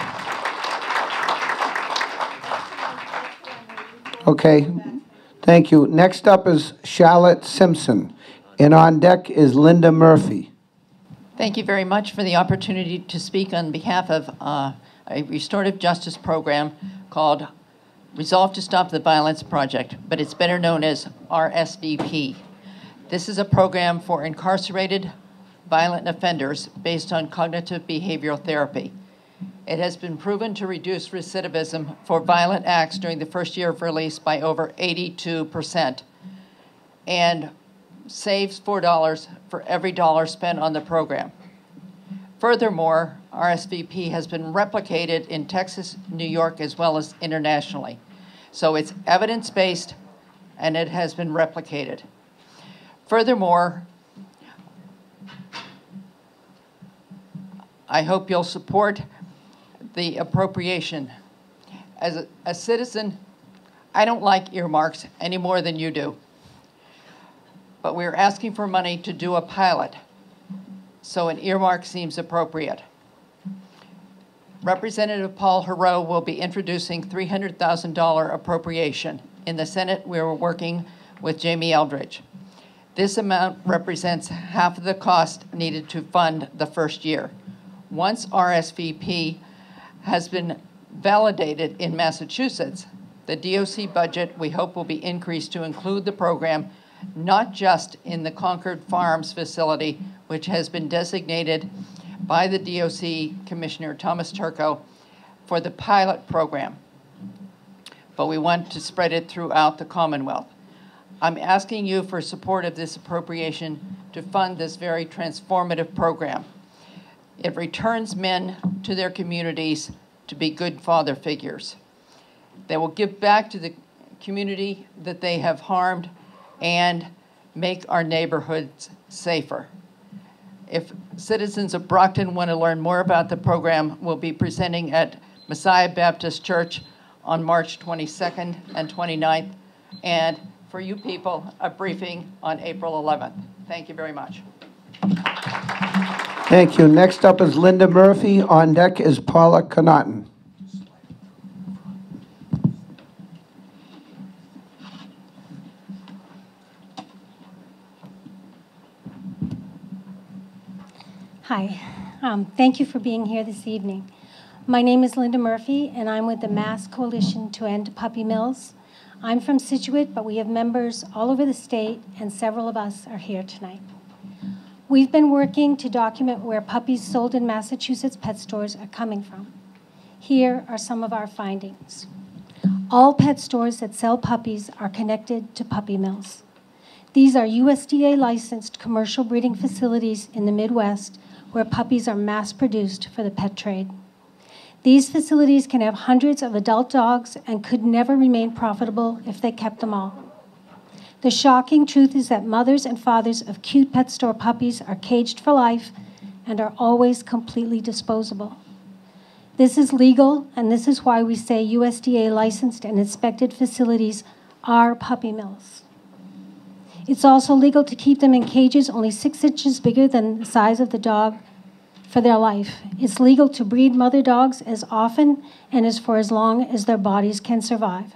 Okay, thank you. Next up is Charlotte Simpson, and on deck is Linda Murphy. Thank you very much for the opportunity to speak on behalf of a restorative justice program called Resolve to Stop the Violence Project, but it's better known as RSVP. This is a program for incarcerated violent offenders based on cognitive behavioral therapy. It has been proven to reduce recidivism for violent acts during the first year of release by over 82% and saves $4 for every dollar spent on the program. Furthermore, RSVP has been replicated in Texas, New York, as well as internationally. So it's evidence-based and it has been replicated. Furthermore, I hope you'll support the appropriation. As a citizen, I don't like earmarks any more than you do. But we're asking for money to do a pilot, so an earmark seems appropriate. Representative Paul Heroux will be introducing $300,000 appropriation. In the Senate, we were working with Jamie Eldridge. This amount represents half of the cost needed to fund the first year. Once RSVP has been validated in Massachusetts, the DOC budget we hope will be increased to include the program not just in the Concord Farms facility, which has been designated by the DOC Commissioner Thomas Turco for the pilot program, but we want to spread it throughout the Commonwealth. I'm asking you for support of this appropriation to fund this very transformative program. It returns men to their communities to be good father figures. They will give back to the community that they have harmed and make our neighborhoods safer. If citizens of Brockton want to learn more about the program, we'll be presenting at Messiah Baptist Church on March 22nd and 29th, and for you people, a briefing on April 11th. Thank you very much. Thank you. Next up is Linda Murphy. On deck is Paula Connaughton. Hi. Thank you for being here this evening. My name is Linda Murphy, and I'm with the Mass Coalition to End Puppy Mills. I'm from Scituate, but we have members all over the state, and several of us are here tonight. We've been working to document where puppies sold in Massachusetts pet stores are coming from. Here are some of our findings. All pet stores that sell puppies are connected to puppy mills. These are USDA-licensed commercial breeding facilities in the Midwest where puppies are mass produced for the pet trade. These facilities can have hundreds of adult dogs and could never remain profitable if they kept them all. The shocking truth is that mothers and fathers of cute pet store puppies are caged for life and are always completely disposable. This is legal, and this is why we say USDA licensed and inspected facilities are puppy mills. It's also legal to keep them in cages only 6 inches bigger than the size of the dog for their life. It's legal to breed mother dogs as often and as for as long as their bodies can survive.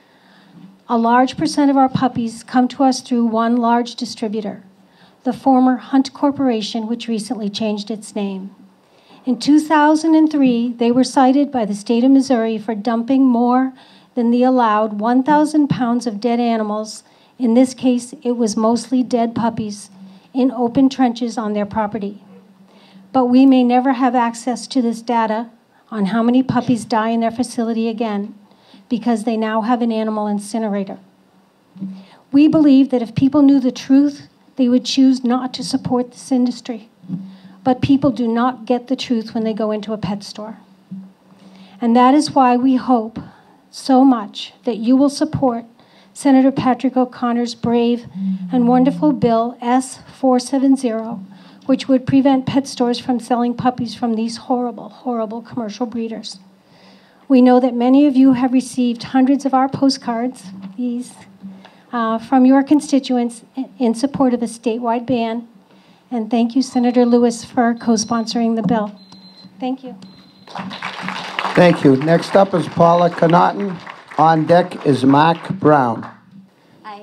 A large percent of our puppies come to us through one large distributor, the former Hunt Corporation, which recently changed its name. In 2003, they were cited by the state of Missouri for dumping more than the allowed 1,000 pounds of dead animals. In this case, it was mostly dead puppies in open trenches on their property. But we may never have access to this data on how many puppies die in their facility again, because they now have an animal incinerator. We believe that if people knew the truth, they would choose not to support this industry. But people do not get the truth when they go into a pet store. And that is why we hope so much that you will support Senator Patrick O'Connor's brave and wonderful bill S-470, which would prevent pet stores from selling puppies from these horrible, horrible commercial breeders. We know that many of you have received hundreds of our postcards, from your constituents in support of a statewide ban. And thank you, Senator Lewis, for co-sponsoring the bill. Thank you. Thank you. Next up is Paula Connaughton. On deck is Mark Brown. Hi.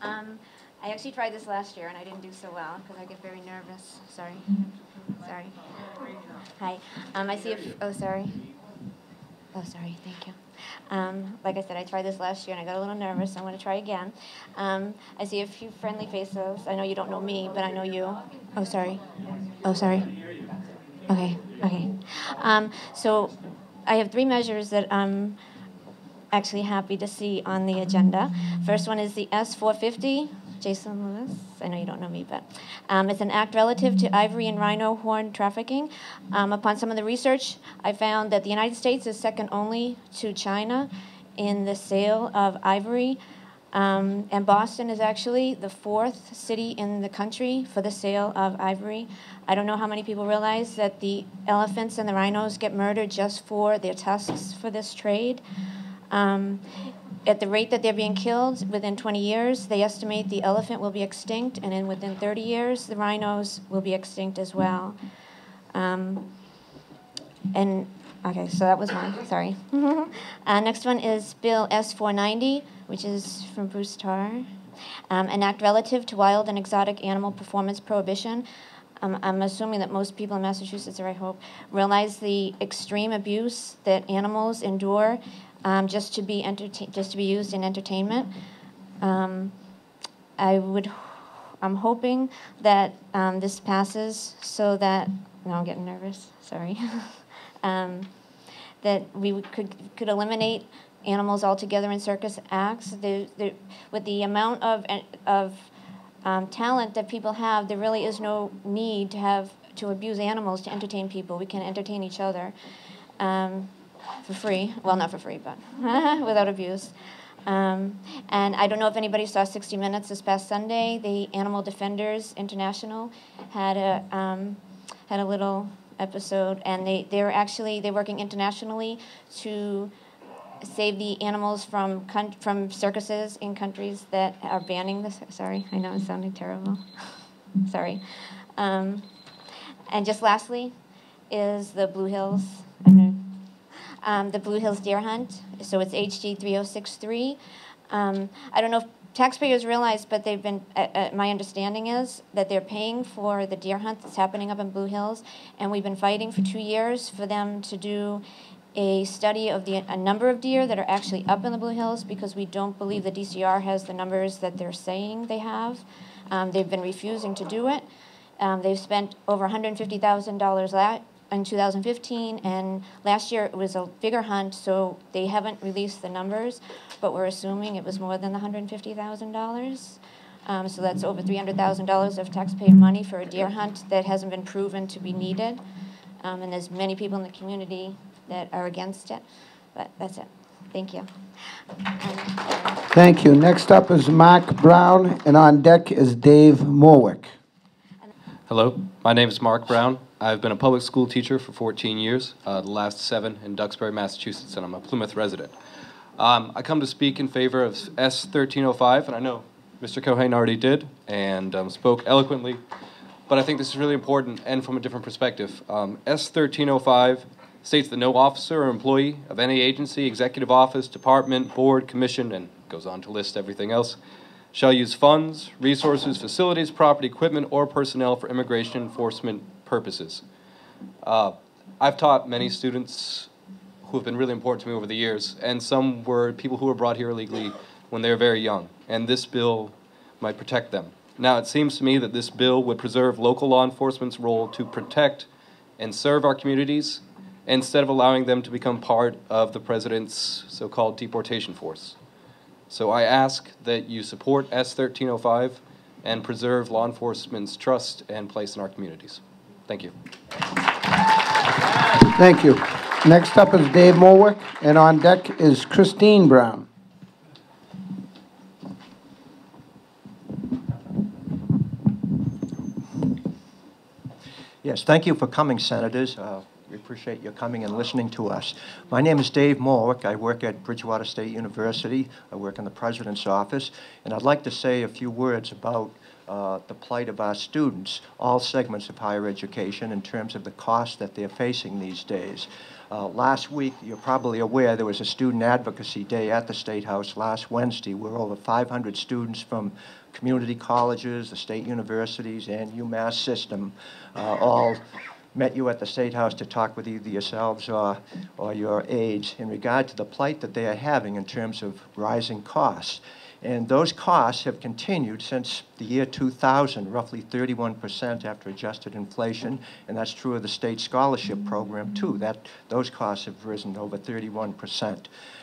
I actually tried this last year, and I didn't do so well because I get very nervous. Sorry. Sorry. Hi. I see if... Oh, sorry. Oh, sorry. Thank you. Like I said, I tried this last year, and I got a little nervous. So I'm going to try again. I see a few friendly faces. I know you don't know me, but I know you. Oh, sorry. Oh, sorry. Okay. Okay. So I have 3 measures that I'm actually happy to see on the agenda. First one is the S-450. Jason Lewis. I know you don't know me, but it's an act relative to ivory and rhino horn trafficking. Upon some of the research, I found that the United States is second only to China in the sale of ivory. And Boston is actually the 4th city in the country for the sale of ivory. I don't know how many people realize that the elephants and the rhinos get murdered just for their tusks for this trade. At the rate that they're being killed, within 20 years, they estimate the elephant will be extinct, and then within 30 years, the rhinos will be extinct as well. Okay, so that was one, sorry. Next one is Bill S-490, which is from Bruce Tarr. An act relative to wild and exotic animal performance prohibition. I'm assuming that most people in Massachusetts, or I hope, realize the extreme abuse that animals endure just to be used in entertainment. I'm hoping that this passes so that I'm getting nervous. Sorry. That we could eliminate animals altogether in circus acts. With the amount of talent that people have, there really is no need to abuse animals to entertain people. We can entertain each other. For free. Well, not for free, but without abuse. And I don't know if anybody saw 60 Minutes this past Sunday. The Animal Defenders International had a little episode, and they're working internationally to save the animals from circuses in countries that are banning this. Sorry, I know it's sounding terrible. Sorry. And just lastly is the Blue Hills. The Blue Hills Deer Hunt, so it's HG 3063. I don't know if taxpayers realize, but they've been. My understanding is that they're paying for the deer hunt that's happening up in Blue Hills, and we've been fighting for 2 years for them to do a study of a number of deer that are actually up in the Blue Hills, because we don't believe the DCR has the numbers that they're saying they have. They've been refusing to do it. They've spent over $150,000 in 2015, and last year it was a bigger hunt, so they haven't released the numbers, but we're assuming it was more than the $150,000. So that's over $300,000 of taxpayer money for a deer hunt that hasn't been proven to be needed. And there's many people in the community that are against it. But that's it. Thank you. Thank you. Next up is Mark Brown, and on deck is Dave Morwick. Hello, my name is Mark Brown. I've been a public school teacher for 14 years, the last 7 in Duxbury, Massachusetts, and I'm a Plymouth resident. I come to speak in favor of S1305, and I know Mr. Cohen already did and spoke eloquently, but I think this is really important and from a different perspective. S1305 states that no officer or employee of any agency, executive office, department, board, commission, and goes on to list everything else, shall use funds, resources, facilities, property, equipment, or personnel for immigration enforcement purposes. I've taught many students who have been really important to me over the years, and some were people who were brought here illegally when they were very young, and this bill might protect them. Now, it seems to me that this bill would preserve local law enforcement's role to protect and serve our communities instead of allowing them to become part of the president's so-called deportation force. So I ask that you support S1305 and preserve law enforcement's trust and place in our communities. Thank you. Thank you. Next up is Dave Morwick, and on deck is Christine Brown. Yes, thank you for coming, Senators. We appreciate your coming and listening to us. My name is Dave Morwick. I work at Bridgewater State University. I work in the President's office. And I'd like to say a few words about the plight of our students, all segments of higher education, in terms of the costs that they're facing these days. Last week, you're probably aware, there was a Student Advocacy Day at the State House last Wednesday, where over 500 students from community colleges, the state universities, and UMass system all met you at the State House to talk with either yourselves or your aides in regard to the plight that they are having in terms of rising costs. And those costs have continued since the year 2000, roughly 31% after adjusted inflation, and that's true of the state scholarship program too. Those costs have risen over 31%.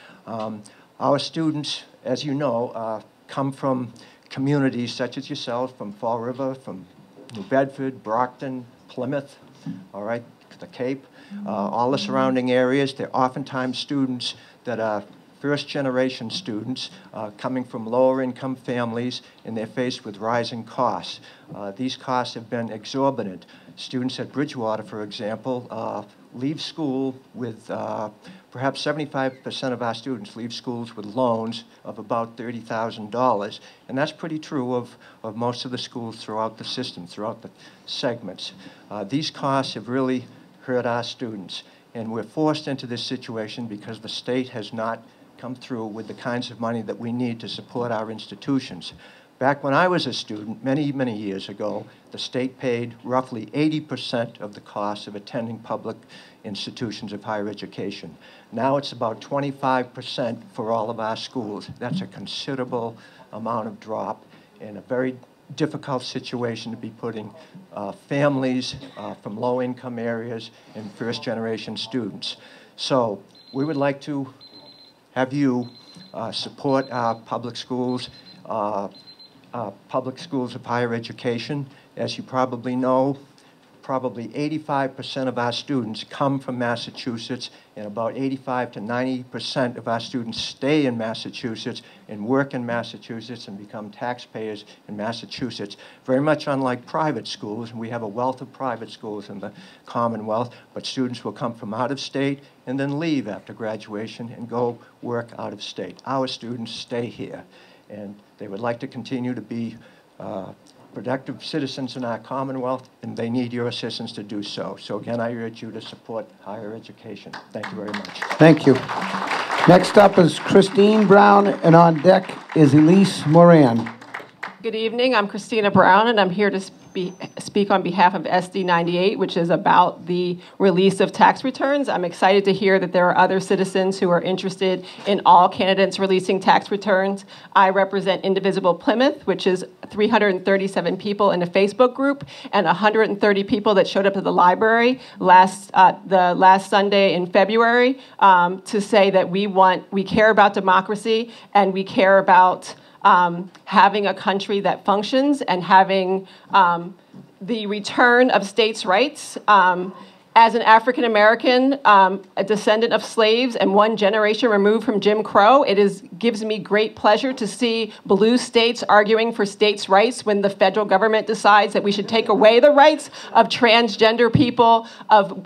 Our students, as you know, come from communities such as yourself, from Fall River, from New Bedford, Brockton, Plymouth, all right, the Cape, all the surrounding areas. They're oftentimes students that are first-generation students coming from lower-income families, and they're faced with rising costs. These costs have been exorbitant. Students at Bridgewater, for example, leave school with perhaps 75% of our students leave schools with loans of about $30,000, and that's pretty true of most of the schools throughout the system, throughout the segments. These costs have really hurt our students, and we're forced into this situation because the state has not come through with the kinds of money that we need to support our institutions. Back when I was a student, many, many years ago, the state paid roughly 80% of the cost of attending public institutions of higher education. Now it's about 25% for all of our schools. That's a considerable amount of drop and a very difficult situation to be putting families from low-income areas and first-generation students. So we would like to have you support our public schools of higher education. As you probably know, probably 85% of our students come from Massachusetts, and about 85 to 90% of our students stay in Massachusetts and work in Massachusetts and become taxpayers in Massachusetts. Very much unlike private schools, and we have a wealth of private schools in the Commonwealth, but students will come from out of state and then leave after graduation and go work out of state. Our students stay here, and they would like to continue to be productive citizens in our Commonwealth, and they need your assistance to do so. So again, I urge you to support higher education. Thank you very much. Thank you. Next up is Christine Brown, and on deck is Elise Moran. Good evening. I'm Christina Brown, and I'm here to speak on behalf of SD 98, which is about the release of tax returns. I'm excited to hear that there are other citizens who are interested in all candidates releasing tax returns. I represent Indivisible Plymouth, which is 337 people in a Facebook group and 130 people that showed up at the library the last Sunday in February to say that we care about democracy and we care about having a country that functions and having the return of states' rights. As an African American, a descendant of slaves and one generation removed from Jim Crow, gives me great pleasure to see blue states arguing for states' rights when the federal government decides that we should take away the rights of transgender people, of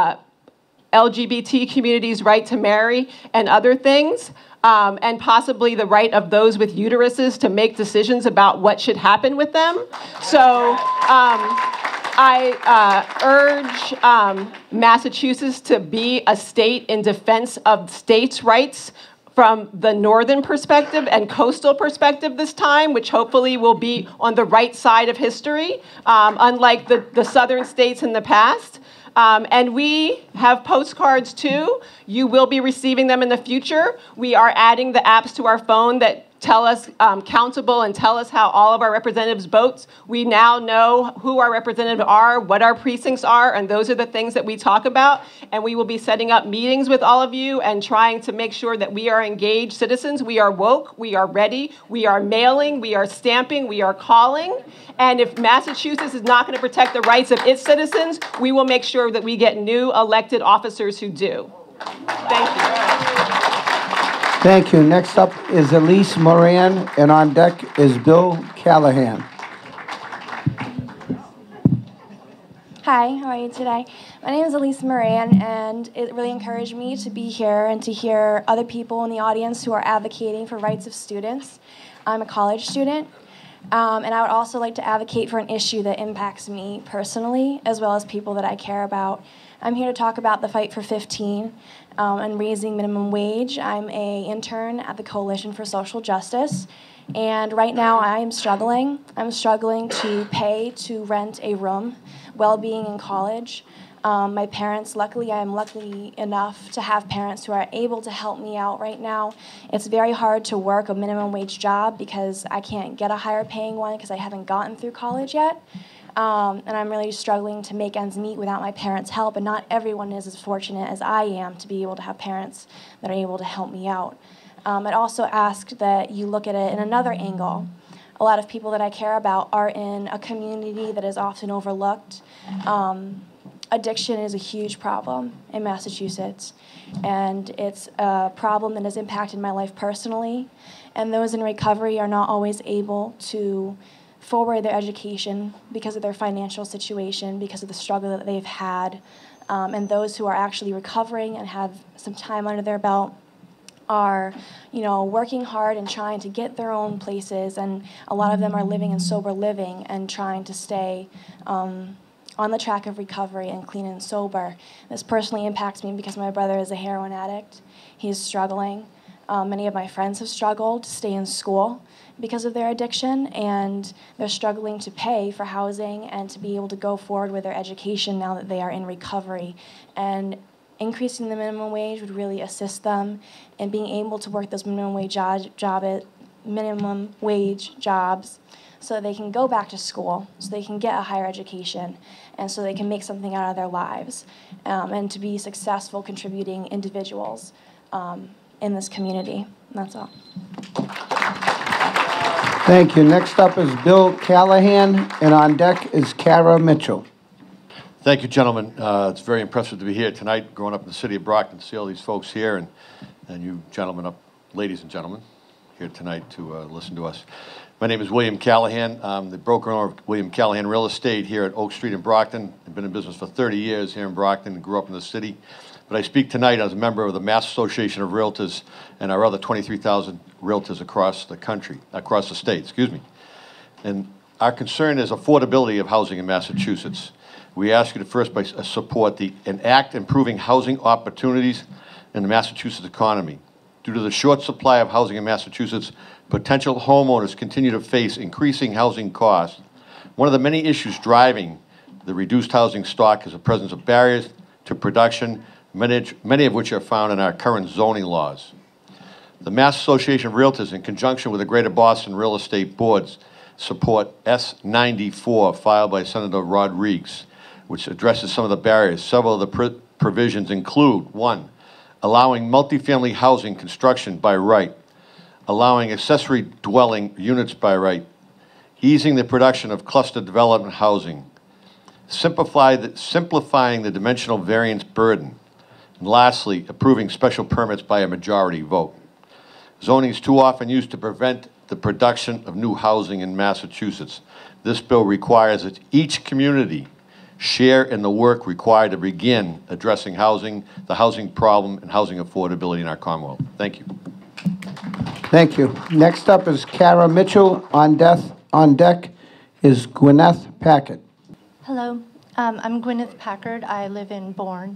LGBT communities' right to marry and other things, and possibly the right of those with uteruses to make decisions about what should happen with them. So I urge Massachusetts to be a state in defense of states' rights from the northern perspective and coastal perspective this time, which hopefully will be on the right side of history, unlike the southern states in the past. And we have postcards too. You will be receiving them in the future. We are adding the apps to our phone that tell us countable and tell us how all of our representatives vote. We now know who our representatives are, what our precincts are, and those are the things that we talk about. And we will be setting up meetings with all of you and trying to make sure that we are engaged citizens. We are woke, we are ready, we are mailing, we are stamping, we are calling. And if Massachusetts is not going to protect the rights of its citizens, we will make sure that we get new elected officers who do. Thank you. Thank you. Next up is Elise Moran, and on deck is Bill Callahan. Hi, how are you today? My name is Elise Moran, and it really encouraged me to be here and to hear other people in the audience who are advocating for rights of students. I'm a college student, and I would also like to advocate for an issue that impacts me personally, as well as people that I care about. I'm here to talk about the Fight for 15 and raising minimum wage. I'm an intern at the Coalition for Social Justice, and right now I am struggling. I'm struggling to pay to rent a room while being in college. My parents, luckily, I am lucky enough to have parents who are able to help me out right now. It's very hard to work a minimum wage job because I can't get a higher paying one because I haven't gotten through college yet. And I'm really struggling to make ends meet without my parents' help, and not everyone is as fortunate as I am to be able to have parents that are able to help me out. I'd also ask that you look at it in another angle. A lot of people that I care about are in a community that is often overlooked. Addiction is a huge problem in Massachusetts, and it's a problem that has impacted my life personally, and those in recovery are not always able to forward their education because of their financial situation, because of the struggle that they've had. And those who are actually recovering and have some time under their belt are, working hard and trying to get their own places. And a lot of them are living in sober living and trying to stay on the track of recovery and clean and sober. This personally impacts me because my brother is a heroin addict. He's struggling. Many of my friends have struggled to stay in school because of their addiction, and they're struggling to pay for housing and to be able to go forward with their education now that they are in recovery. And increasing the minimum wage would really assist them in being able to work those minimum wage jobs so that they can go back to school, so they can get a higher education, and so they can make something out of their lives, and to be successful contributing individuals in this community. And that's all. Thank you. Next up is Bill Callahan, and on deck is Kara Mitchell. Thank you, gentlemen. It's very impressive to be here tonight, growing up in the city of Brockton, to see all these folks here, and you gentlemen ladies and gentlemen, here tonight to listen to us. My name is William Callahan. I'm the broker owner of William Callahan Real Estate here at Oak Street in Brockton. I've been in business for 30 years here in Brockton and grew up in the city. But I speak tonight as a member of the Mass Association of Realtors and our other 23,000 realtors across the state, excuse me. And our concern is affordability of housing in Massachusetts. We ask you to first support an act improving housing opportunities in the Massachusetts economy. Due to the short supply of housing in Massachusetts, potential homeowners continue to face increasing housing costs. One of the many issues driving the reduced housing stock is the presence of barriers to production, many of which are found in our current zoning laws. The Mass Association of Realtors, in conjunction with the Greater Boston Real Estate Boards, support S94 filed by Senator Rodriguez, which addresses some of the barriers. Several of the provisions include: 1, allowing multifamily housing construction by right, allowing accessory dwelling units by right, easing the production of cluster development housing, simplifying the dimensional variance burden, and lastly, approving special permits by a majority vote. Zoning is too often used to prevent the production of new housing in Massachusetts. This bill requires that each community share in the work required to begin addressing housing, the housing problem, and housing affordability in our Commonwealth. Thank you. Thank you. Next up is Kara Mitchell. On deck is Gwyneth Packard. Hello, I'm Gwyneth Packard. I live in Bourne.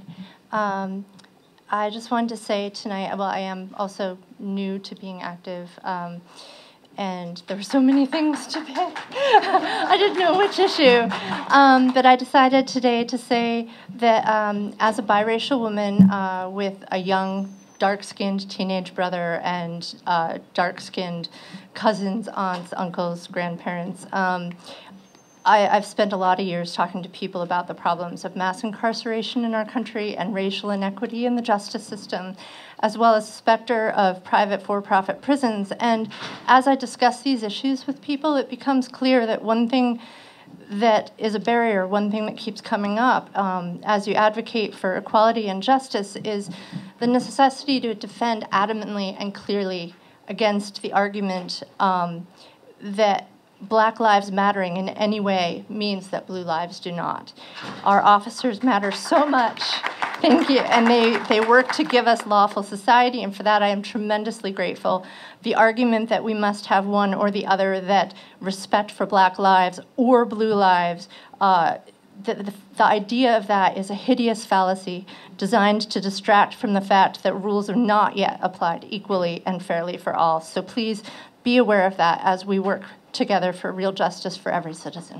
I just wanted to say tonight, well, I am also new to being active, and there were so many things to pick. I didn't know which issue. But I decided today to say that as a biracial woman with a young, dark-skinned teenage brother and dark-skinned cousins, aunts, uncles, grandparents, I've spent a lot of years talking to people about the problems of mass incarceration in our country and racial inequity in the justice system, as well as the specter of private for-profit prisons. And as I discuss these issues with people, it becomes clear that one thing that is a barrier, one thing that keeps coming up as you advocate for equality and justice is the necessity to defend adamantly and clearly against the argument that Black lives mattering in any way means that blue lives do not. Our officers matter so much. Thank you. And they work to give us lawful society, and for that I am tremendously grateful. The argument that we must have one or the other, that respect for Black lives or blue lives, the idea of that is a hideous fallacy designed to distract from the fact that rules are not yet applied equally and fairly for all. So please be aware of that as we work together for real justice for every citizen.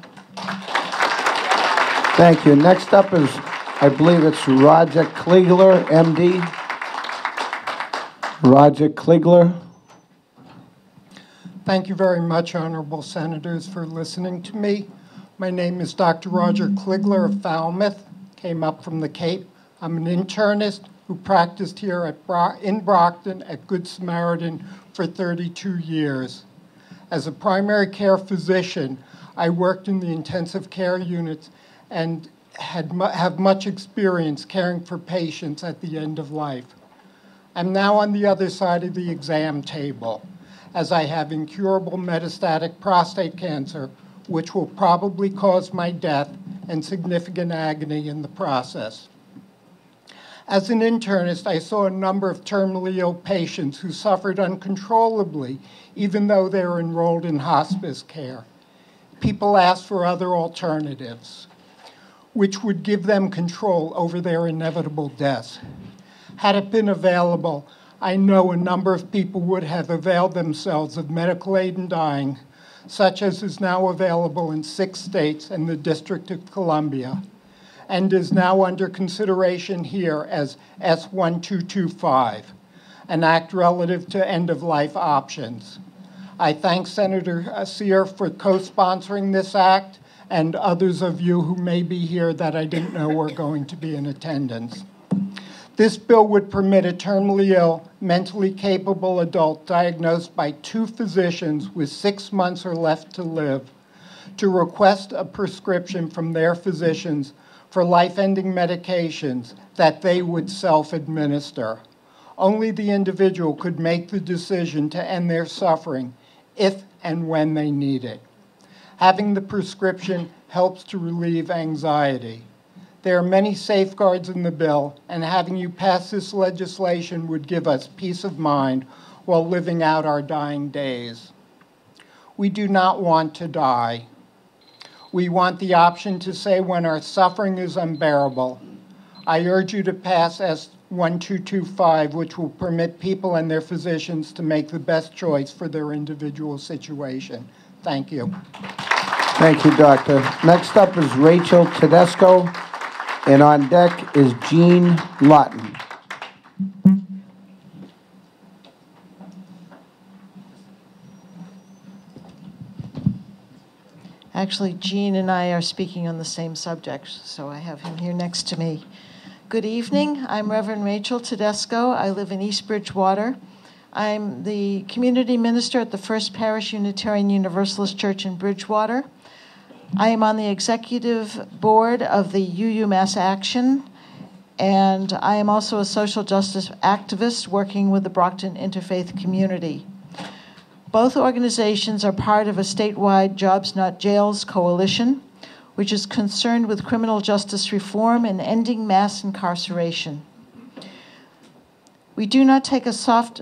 Thank you. Next up is, I believe it's Roger Kliegler, MD. Roger Kliegler. Thank you very much, honorable senators, for listening to me. My name is Dr. Roger Kliegler of Falmouth, came up from the Cape. I'm an internist who practiced here in Brockton at Good Samaritan for 32 years. As a primary care physician, I worked in the intensive care units and have much experience caring for patients at the end of life. I'm now on the other side of the exam table, as I have incurable metastatic prostate cancer, which will probably cause my death and significant agony in the process. As an internist, I saw a number of terminally ill patients who suffered uncontrollably, even though they were enrolled in hospice care. People asked for other alternatives, which would give them control over their inevitable deaths. Had it been available, I know a number of people would have availed themselves of medical aid in dying, such as is now available in 6 states and the District of Columbia, and is now under consideration here as S1225, an act relative to end-of-life options. I thank Senator Sear for co-sponsoring this act and others of you who may be here that I didn't know were going to be in attendance. This bill would permit a terminally ill, mentally capable adult diagnosed by 2 physicians with 6 months or left to live to request a prescription from their physicians for life-ending medications that they would self-administer. Only the individual could make the decision to end their suffering if and when they need it. Having the prescription helps to relieve anxiety. There are many safeguards in the bill, and having you pass this legislation would give us peace of mind while living out our dying days. We do not want to die. We want the option to say when our suffering is unbearable. I urge you to pass S1225, which will permit people and their physicians to make the best choice for their individual situation. Thank you. Thank you, Doctor. Next up is Rachel Tedesco, and on deck is Jean Lawton. Actually, Gene and I are speaking on the same subject, so I have him here next to me. Good evening. I'm Reverend Rachel Tedesco. I live in East Bridgewater. I'm the community minister at the First Parish Unitarian Universalist Church in Bridgewater. I am on the executive board of the UU Mass Action, and I am also a social justice activist working with the Brockton Interfaith community. Both organizations are part of a statewide Jobs Not Jails coalition, which is concerned with criminal justice reform and ending mass incarceration. We do not take a soft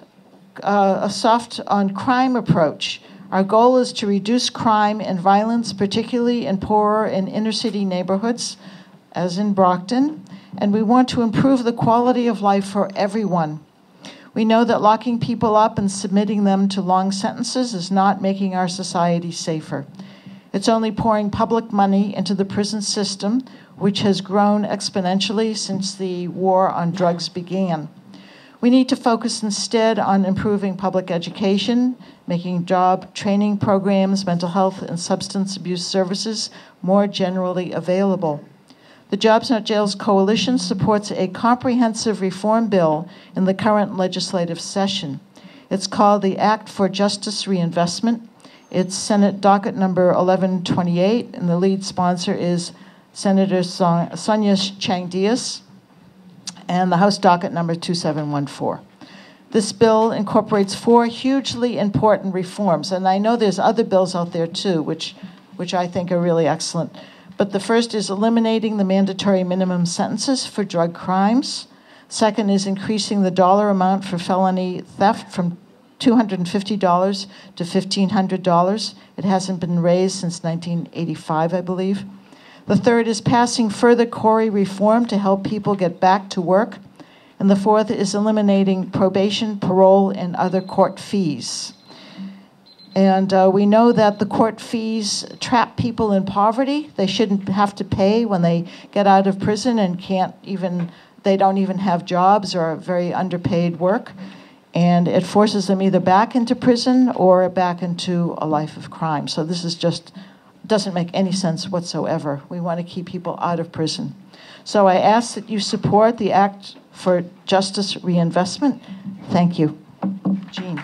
on crime approach. Our goal is to reduce crime and violence, particularly in poorer and inner city neighborhoods, as in Brockton, and we want to improve the quality of life for everyone. We know that locking people up and submitting them to long sentences is not making our society safer. It's only pouring public money into the prison system, which has grown exponentially since the war on drugs began. We need to focus instead on improving public education, making job training programs, mental health, and substance abuse services more generally available. The Jobs Not Jails Coalition supports a comprehensive reform bill in the current legislative session. It's called the Act for Justice Reinvestment. It's Senate docket number 1128, and the lead sponsor is Senator Sonia Chang-Diaz, and the House docket number 2714. This bill incorporates 4 hugely important reforms, and I know there's other bills out there too, which I think are really excellent. But the first is eliminating the mandatory minimum sentences for drug crimes. Second is increasing the dollar amount for felony theft from $250 to $1,500. It hasn't been raised since 1985, I believe. The third is passing further CORI reform to help people get back to work. And the fourth is eliminating probation, parole, and other court fees. And we know that the court fees trap people in poverty. They shouldn't have to pay when they get out of prison and they don't even have jobs or very underpaid work. And it forces them either back into prison or back into a life of crime. So this is doesn't make any sense whatsoever. We want to keep people out of prison. So I ask that you support the Act for Justice Reinvestment. Thank you. Jean.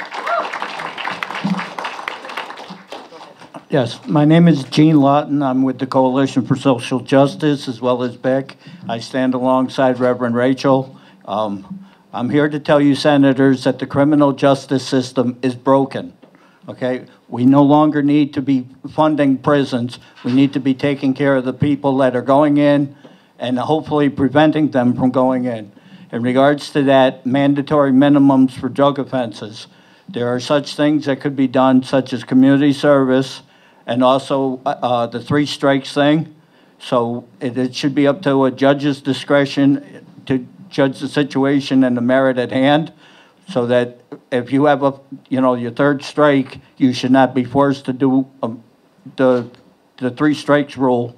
Yes, my name is Gene Lawton. I'm with the Coalition for Social Justice as well as Beck. I stand alongside Reverend Rachel. I'm here to tell you, senators, that the criminal justice system is broken. Okay, we no longer need to be funding prisons. We need to be taking care of the people that are going in and hopefully preventing them from going in. In regards to that, mandatory minimums for drug offenses, there are such things that could be done, such as community service and also the 3 strikes thing. So it should be up to a judge's discretion to judge the situation and the merit at hand, so that if you have your 3rd strike, you should not be forced to do the 3 strikes rule.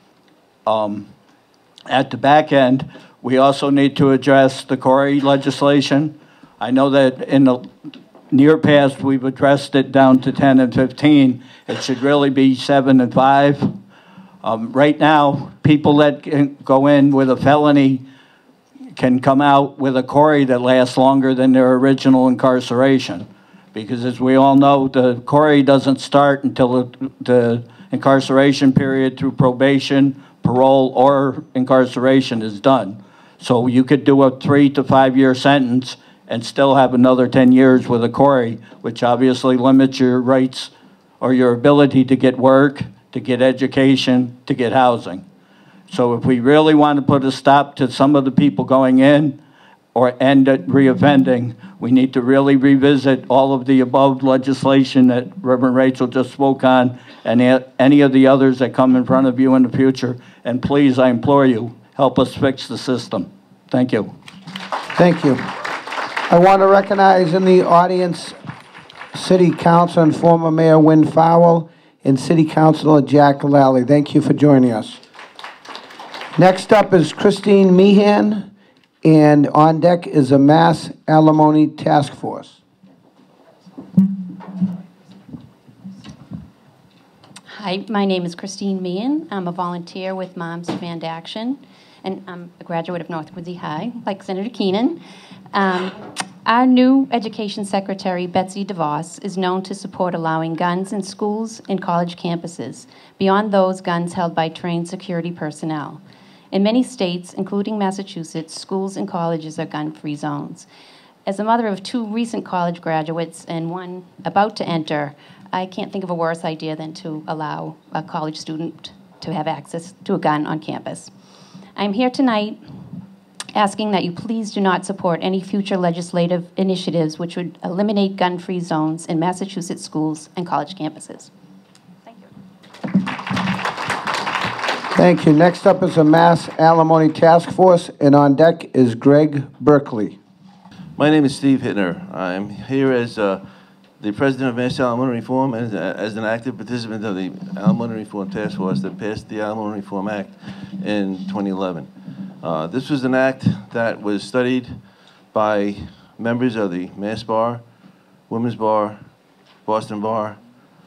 At the back end, we also need to address the CORI legislation. I know that in the near past, we've addressed it down to 10 and 15. It should really be 7 and 5. Right now, people that can go in with a felony can come out with a CORI that lasts longer than their original incarceration. Because as we all know, the CORI doesn't start until the incarceration period through probation, parole, or incarceration is done. So you could do a 3 to 5 year sentence and still have another 10 years with a CORI, which obviously limits your rights or your ability to get work, to get education, to get housing. So if we really want to put a stop to some of the people going in or end at reoffending, we need to really revisit all of the above legislation that Reverend Rachel just spoke on and any of the others that come in front of you in the future. And please, I implore you, help us fix the system. Thank you. Thank you. I want to recognize in the audience City Council and former Mayor Wynn Fowle and City Councilor Jack Lally. Thank you for joining us. Next up is Christine Meehan, and on deck is a Mass Alimony Task Force. Hi, my name is Christine Meehan. I'm a volunteer with Moms Demand Action, and I'm a graduate of North Woodsie High, like Senator Keenan. Our new Education Secretary, Betsy DeVos, is known to support allowing guns in schools and college campuses, beyond those guns held by trained security personnel. In many states, including Massachusetts, schools and colleges are gun-free zones. As a mother of 2 recent college graduates and one about to enter, I can't think of a worse idea than to allow a college student to have access to a gun on campus. I'm here tonight asking that you please do not support any future legislative initiatives which would eliminate gun-free zones in Massachusetts schools and college campuses. Thank you. Next up is a Mass Alimony Task Force, and on deck is Greg Berkeley. My name is Steve Hittner. I'm here as the president of Mass Alimony Reform and as an active participant of the Alimony Reform Task Force that passed the Alimony Reform Act in 2011. This was an act that was studied by members of the Mass Bar, Women's Bar, Boston Bar,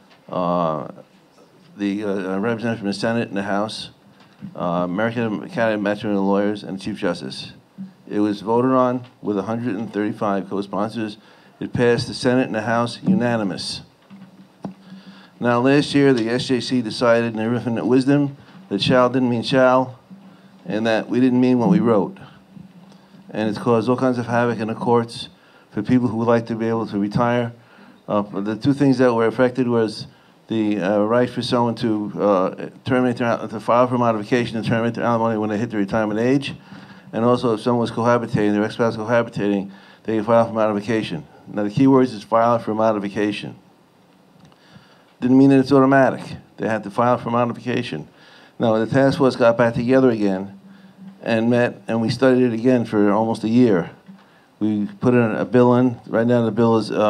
the representative from the Senate and the House, American Academy of Matrimonial Lawyers, and the Chief Justice. It was voted on with 135 co-sponsors. It passed the Senate and the House unanimous. Now, last year, the SJC decided in their infinite wisdom that shall didn't mean shall, and that we didn't mean what we wrote. And it's caused all kinds of havoc in the courts for people who would like to be able to retire. The 2 things that were affected was the right for someone to terminate to file for modification and terminate their alimony when they hit the retirement age. And also, if someone was cohabitating, their ex-spouse cohabitating, they could file for modification. Now, the key words is file for modification. Didn't mean that it's automatic. They had to file for modification. Now, the task force got back together again and met, and we studied it again for almost a year. We put in a bill in. Right now, the bill is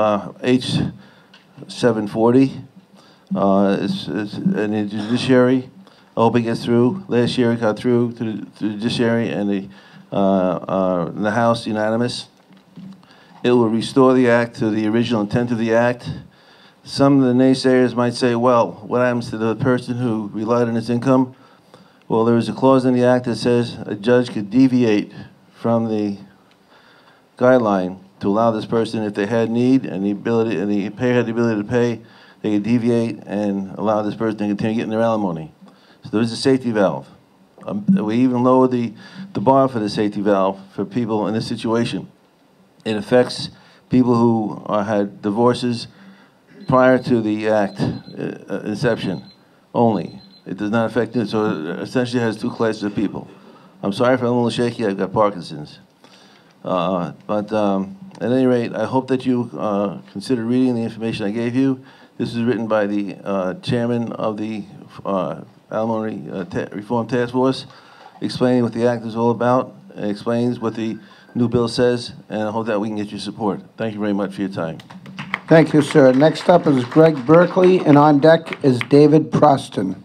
H740. It's in the judiciary. I hope it gets through. Last year, it got through to the judiciary and the House unanimous. It will restore the act to the original intent of the act. Some of the naysayers might say, well, what happens to the person who relied on his income? Well, there is a clause in the act that says a judge could deviate from the guideline to allow this person, if they had need and the ability, and the payer had the ability to pay, they could deviate and allow this person to continue getting their alimony. So there is a safety valve. We even lowered the bar for the safety valve for people in this situation. It affects people who had divorces prior to the act inception only. It does not affect it, so it essentially has 2 classes of people. I'm sorry if I'm a little shaky, I've got Parkinson's. But at any rate, I hope that you consider reading the information I gave you. This is written by the chairman of the Alimony Reform Task Force, explaining what the act is all about, and explains what the new bill says, and I hope that we can get your support. Thank you very much for your time. Thank you, sir. Next up is Greg Berkeley, and on deck is David Proston.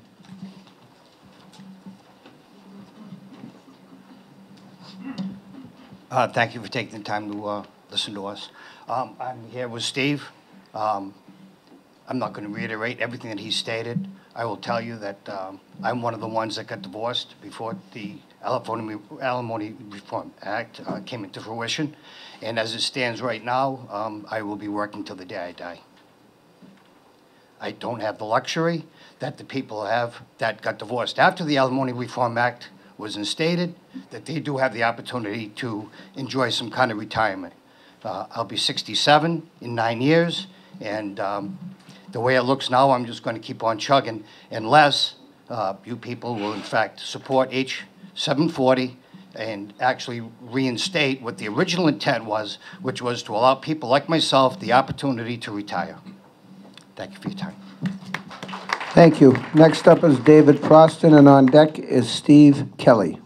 Thank you for taking the time to listen to us. I'm here with Steve. I'm not going to reiterate everything that he stated. I will tell you that I'm one of the ones that got divorced before the Alimony Reform Act came into fruition. And as it stands right now, I will be working till the day I die. I don't have the luxury that the people have that got divorced after the Alimony Reform Act was instated, that they do have the opportunity to enjoy some kind of retirement. I'll be 67 in 9 years, and the way it looks now, I'm just going to keep on chugging unless you people will, in fact, support H740 and actually reinstate what the original intent was, which was to allow people like myself the opportunity to retire. Thank you for your time. Thank you. Next up is David Proston, and on deck is Steve Kelly.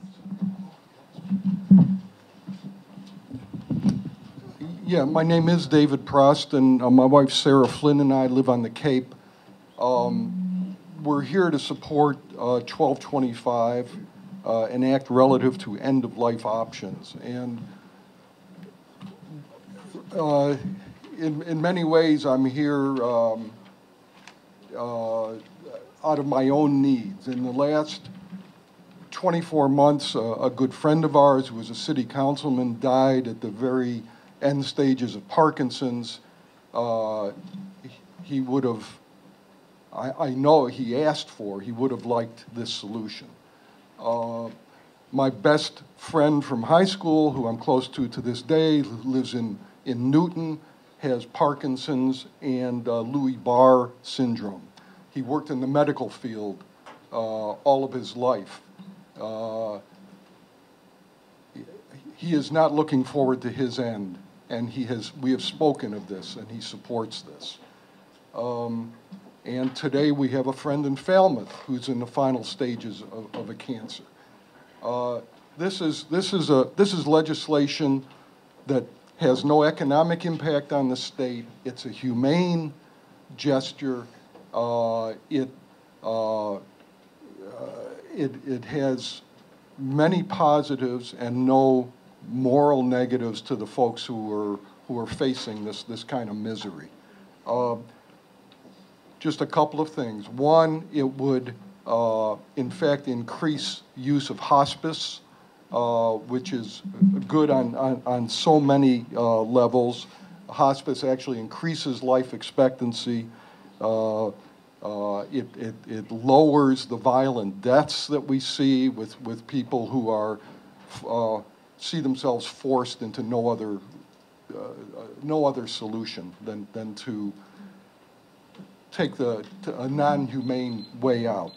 Yeah, my name is David Proston. My wife Sarah Flynn and I live on the Cape. We're here to support 1225, an act relative to end-of-life options. And in many ways, I'm here out of my own needs. In the last 24 months, a good friend of ours who was a city councilman died at the very end stages of Parkinson's. He would have, I know he asked for, he would have liked this solution. My best friend from high school, who I'm close to this day, who lives in Newton, has Parkinson's and Lewy Body syndrome. He worked in the medical field all of his life. He is not looking forward to his end, and we have spoken of this, and he supports this. And today we have a friend in Falmouth who's in the final stages of a cancer. This is legislation that has no economic impact on the state. It's a humane gesture. It has many positives and no moral negatives to the folks who are facing this kind of misery. Just a couple of things. One, it would, in fact, increase use of hospice, which is good on so many levels. Hospice actually increases life expectancy. It lowers the violent deaths that we see with people who are see themselves forced into no other solution than to take a non-humane way out.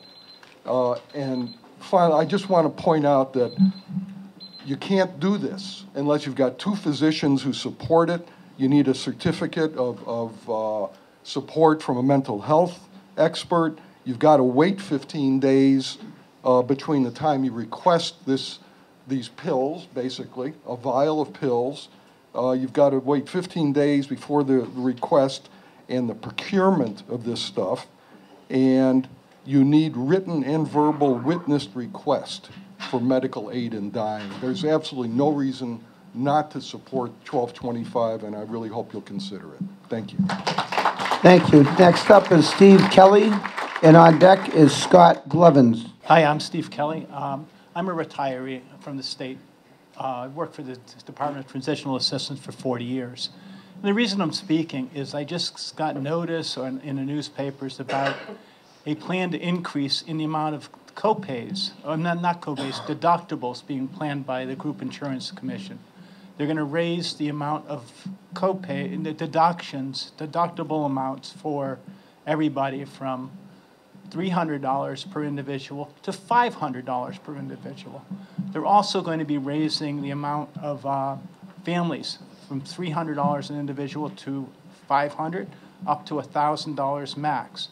And finally, I just want to point out that you can't do this unless you've got two physicians who support it. You need a certificate of support from a mental health expert. You've got to wait 15 days between the time you request these pills, basically, a vial of pills. You've got to wait 15 days before the request and the procurement of this stuff. And you need written and verbal witnessed request for medical aid in dying. There's absolutely no reason not to support 1225, and I really hope you'll consider it. Thank you. Thank you. Next up is Steve Kelly, and on deck is Scott Blevins. Hi, I'm Steve Kelly. I'm a retiree from the state. I worked for the Department of Transitional Assistance for 40 years. And the reason I'm speaking is I just got notice in the newspapers about a planned increase in the amount of co-pays, or not co-pays, deductibles being planned by the Group Insurance Commission. They're going to raise the amount of co-pay, the deductible amounts for everybody from $300 per individual to $500 per individual. They're also going to be raising the amount of families from $300 an individual to $500 up to $1,000 max.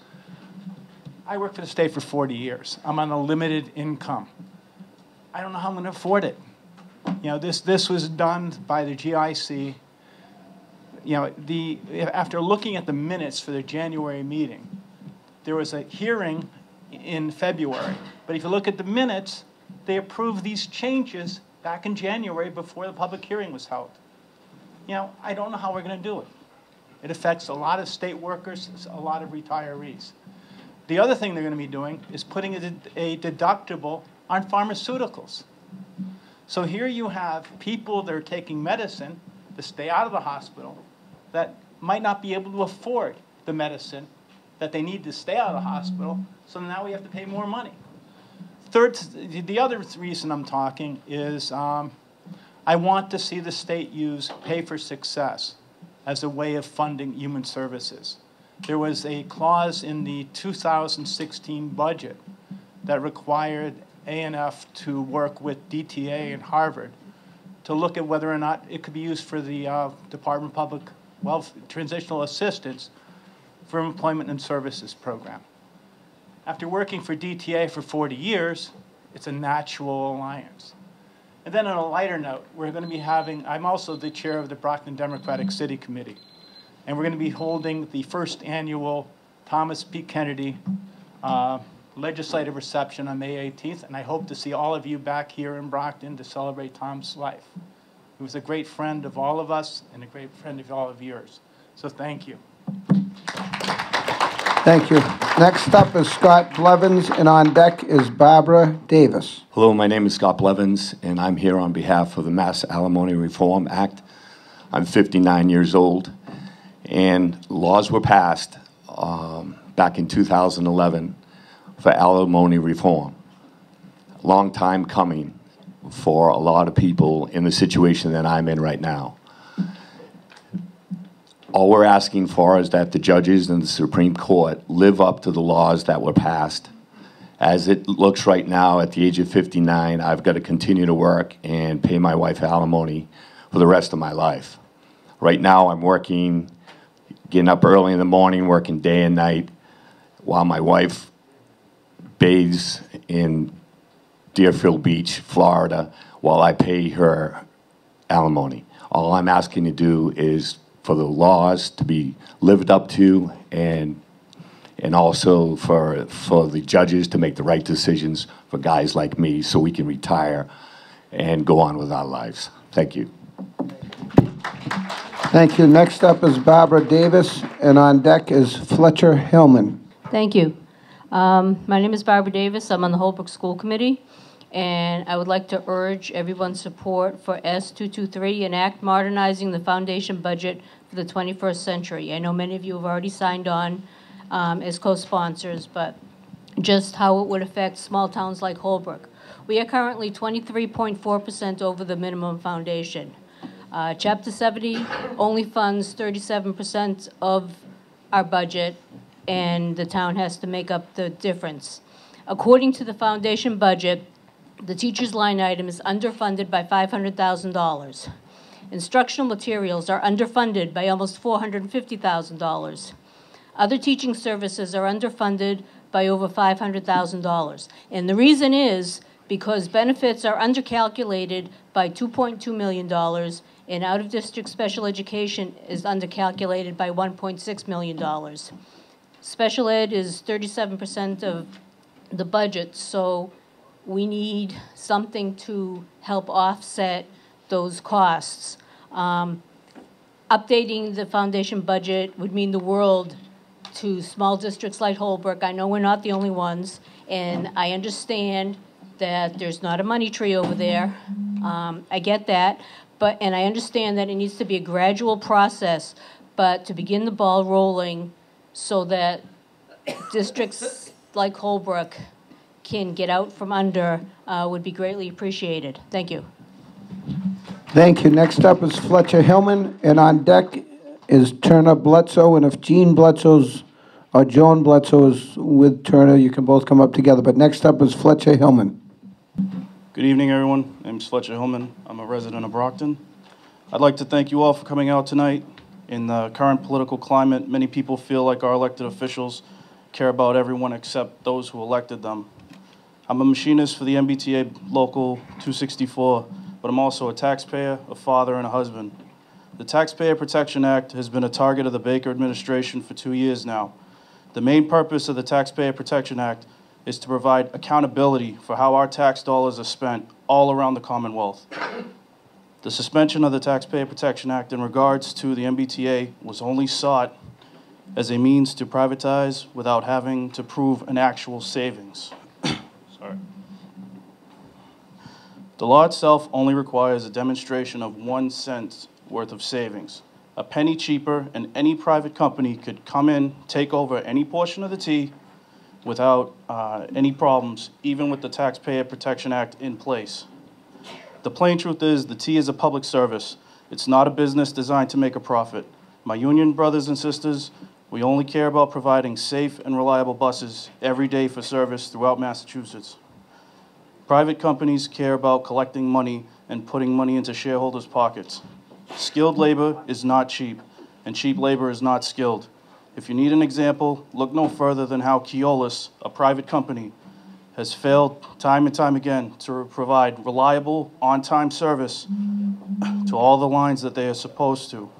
I worked for the state for 40 years. I'm on a limited income. I don't know how I'm going to afford it. You know, this was done by the GIC. You know, after looking at the minutes for the January meeting, there was a hearing in February. But if you look at the minutes, they approved these changes back in January before the public hearing was held. You know, I don't know how we're going to do it. It affects a lot of state workers, a lot of retirees. The other thing they're going to be doing is putting a deductible on pharmaceuticals. So here you have people that are taking medicine to stay out of the hospital that might not be able to afford the medicine that they need to stay out of the hospital, so now we have to pay more money. Third, the other reason I'm talking is I want to see the state use Pay for Success as a way of funding human services. There was a clause in the 2016 budget that required A&F to work with DTA and Harvard to look at whether or not it could be used for the Department of Public Transitional Assistance for Employment and Services program. After working for DTA for 40 years, it's a natural alliance. And then on a lighter note, we're going to be having, I'm also the chair of the Brockton Democratic City Committee, and we're going to be holding the first annual Thomas P. Kennedy legislative reception on May 18th, and I hope to see all of you back here in Brockton to celebrate Tom's life. He was a great friend of all of us and a great friend of all of yours. So thank you. Thank you. Next up is Scott Blevins, and on deck is Barbara Davis. Hello, my name is Scott Blevins, and I'm here on behalf of the Mass Alimony Reform Act. I'm 59 years old, and laws were passed back in 2011 for alimony reform. Long time coming for a lot of people in the situation that I'm in right now. All we're asking for is that the judges and the Supreme Court live up to the laws that were passed. As it looks right now, at the age of 59, I've got to continue to work and pay my wife alimony for the rest of my life. Right now, I'm working, getting up early in the morning, working day and night, while my wife bathes in Deerfield Beach, Florida, while I pay her alimony. All I'm asking to do is for the laws to be lived up to, and also for the judges to make the right decisions for guys like me so we can retire and go on with our lives. Thank you. Thank you. Next up is Barbara Davis, and on deck is Fletcher Hillman. Thank you. My name is Barbara Davis. I'm on the Holbrook School Committee, and I would like to urge everyone's support for S223, an act modernizing the foundation budget for the 21st century. I know many of you have already signed on as co-sponsors, but just how it would affect small towns like Holbrook. We are currently 23.4% over the minimum foundation. Chapter 70 only funds 37% of our budget, and the town has to make up the difference. According to the foundation budget, the teacher's line item is underfunded by $500,000. Instructional materials are underfunded by almost $450,000. Other teaching services are underfunded by over $500,000. And the reason is because benefits are undercalculated by $2.2 million, and out-of-district special education is undercalculated by $1.6 million. Special ed is 37% of the budget, so we need something to help offset those costs. Updating the foundation budget would mean the world to small districts like Holbrook. I know we're not the only ones, and I understand that there's not a money tree over there. I get that, and I understand that it needs to be a gradual process, but to begin the ball rolling so that districts like Holbrook can get out from under would be greatly appreciated. Thank you. Thank you. Next up is Fletcher Hillman, and on deck is Turner Bledsoe. And if Jean Bledsoe's or Joan Bledsoe is with Turner, you can both come up together. But next up is Fletcher Hillman. Good evening, everyone. My name is Fletcher Hillman. I'm a resident of Brockton. I'd like to thank you all for coming out tonight. In the current political climate, many people feel like our elected officials care about everyone except those who elected them. I'm a machinist for the MBTA Local 264, but I'm also a taxpayer, a father, and a husband. The Taxpayer Protection Act has been a target of the Baker administration for 2 years now. The main purpose of the Taxpayer Protection Act is to provide accountability for how our tax dollars are spent all around the Commonwealth. The suspension of the Taxpayer Protection Act in regards to the MBTA was only sought as a means to privatize without having to prove an actual savings. Sorry. The law itself only requires a demonstration of 1 cent worth of savings. A penny cheaper, and any private company could come in, take over any portion of the T without any problems, even with the Taxpayer Protection Act in place. The plain truth is the T is a public service. It's not a business designed to make a profit. My union brothers and sisters, we only care about providing safe and reliable buses every day for service throughout Massachusetts. Private companies care about collecting money and putting money into shareholders' pockets. Skilled labor is not cheap, and cheap labor is not skilled. If you need an example, look no further than how Keolis, a private company, has failed time and time again to provide reliable, on-time service to all the lines that they are supposed to.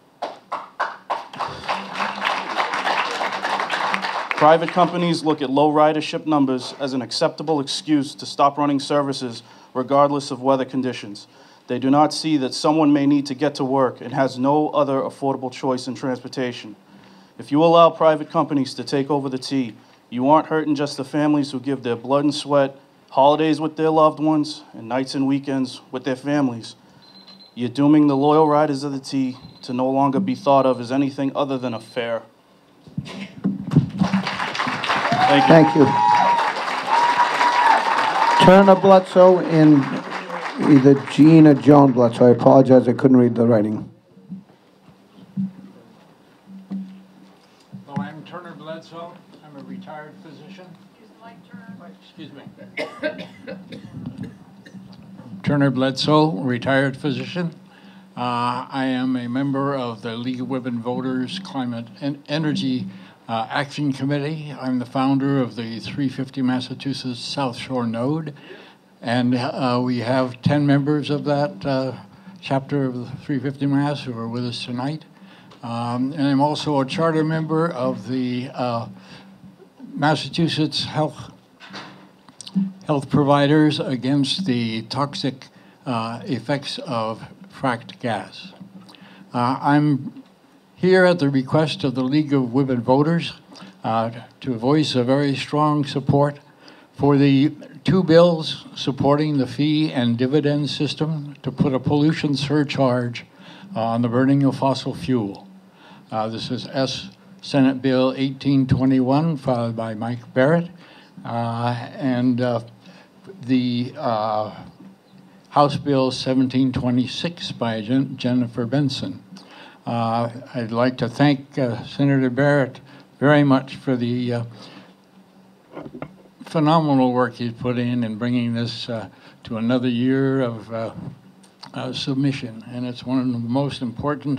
Private companies look at low ridership numbers as an acceptable excuse to stop running services regardless of weather conditions. They do not see that someone may need to get to work and has no other affordable choice in transportation. If you allow private companies to take over the T, you aren't hurting just the families who give their blood and sweat, holidays with their loved ones, and nights and weekends with their families. You're dooming the loyal riders of the T to no longer be thought of as anything other than a fare. Thank you. Thank you. Turner Bledsoe and either Jean or Joan Bledsoe. I apologize, I couldn't read the writing. Hello, I'm Turner Bledsoe. I'm a retired physician. Excuse me. Turner Bledsoe, retired physician. I am a member of the League of Women Voters Climate and Energy Action Committee. I'm the founder of the 350 Massachusetts South Shore Node, and we have 10 members of that chapter of the 350 Mass who are with us tonight. And I'm also a charter member of the Massachusetts Health Providers Against the Toxic Effects of Fracked Gas. I'm here at the request of the League of Women Voters to voice a very strong support for the two bills supporting the fee and dividend system to put a pollution surcharge on the burning of fossil fuel. This is Senate Bill 1821, filed by Mike Barrett, and the House Bill 1726 by Jennifer Benson. I'd like to thank Senator Barrett very much for the phenomenal work he's put in bringing this to another year of submission. And it's one of the most important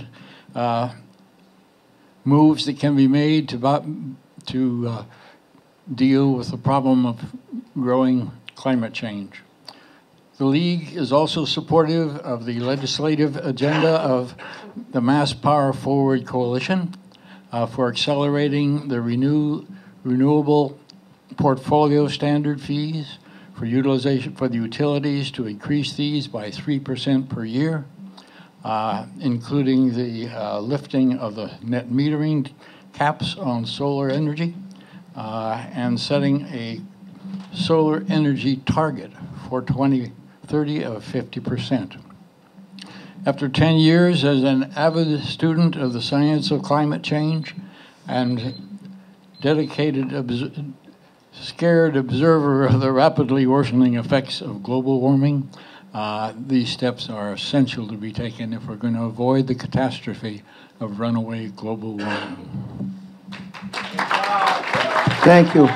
moves that can be made to deal with the problem of growing climate change. The League is also supportive of the legislative agenda of the Mass Power Forward Coalition for accelerating the renewable portfolio standard fees for utilization for the utilities to increase these by 3% per year, including the lifting of the net metering caps on solar energy and setting a solar energy target for 2030 of 50%. After 10 years as an avid student of the science of climate change and dedicated scared observer of the rapidly worsening effects of global warming, these steps are essential to be taken if we're going to avoid the catastrophe of runaway global warming. Thank you.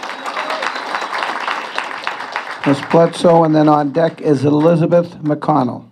Ms. Bledsoe, and then on deck is Elizabeth McConnell.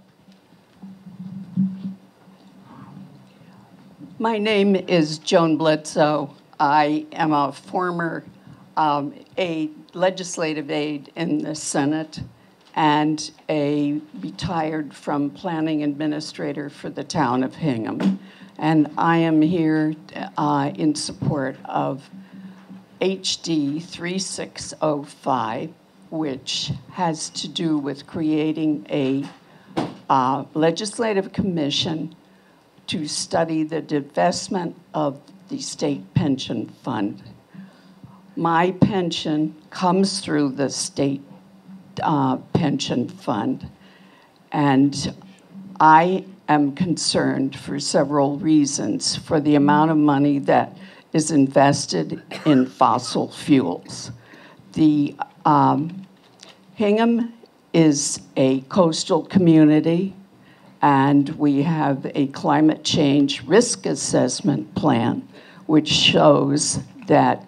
My name is Joan Bledsoe. I am a former legislative aide in the Senate and a retired from planning administrator for the town of Hingham. And I am here in support of HD 3605, which has to do with creating a legislative commission to study the divestment of the state pension fund. My pension comes through the state pension fund, and I am concerned for several reasons for the amount of money that is invested in fossil fuels. The Hingham is a coastal community, and we have a climate change risk assessment plan, which shows that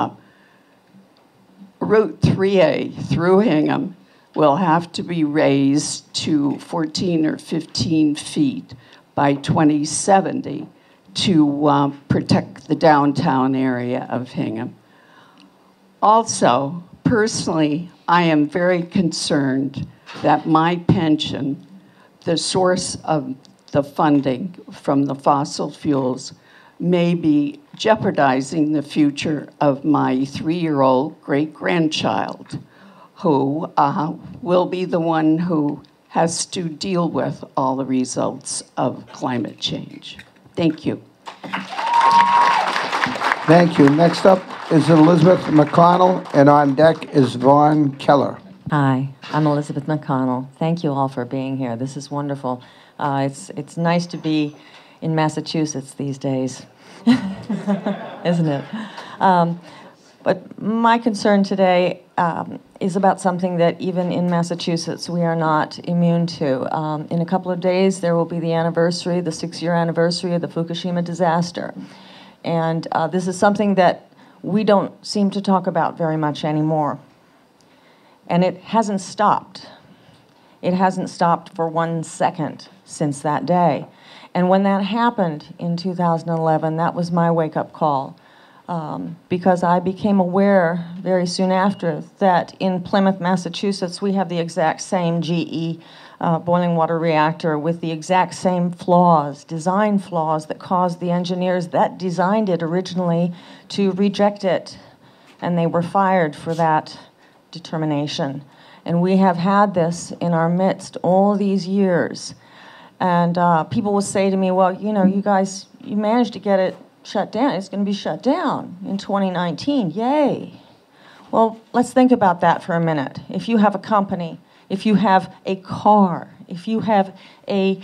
Route 3A through Hingham will have to be raised to 14 or 15 feet by 2070 to protect the downtown area of Hingham. Also, personally, I am very concerned that my pension, the source of the funding from the fossil fuels, may be jeopardizing the future of my 3-year-old great-grandchild, who will be the one who has to deal with all the results of climate change. Thank you. Thank you. Next up is Elizabeth McConnell, and on deck is Vaughn Keller. Hi, I'm Elizabeth McConnell. Thank you all for being here. This is wonderful. It's nice to be in Massachusetts these days, isn't it? But my concern today is about something that even in Massachusetts we are not immune to. In a couple of days there will be the anniversary, the 6-year anniversary of the Fukushima disaster. And this is something that we don't seem to talk about very much anymore. And it hasn't stopped. It hasn't stopped for 1 second since that day. And when that happened in 2011, that was my wake-up call. Because I became aware very soon after that in Plymouth, Massachusetts, we have the exact same GE boiling water reactor with the exact same flaws, design flaws that caused the engineers that designed it originally to reject it. And they were fired for that determination. And we have had this in our midst all these years. And people will say to me, well, you know, you guys, you managed to get it shut down. It's going to be shut down in 2019. Yay. Well, let's think about that for a minute. If you have a company, if you have a car, if you have a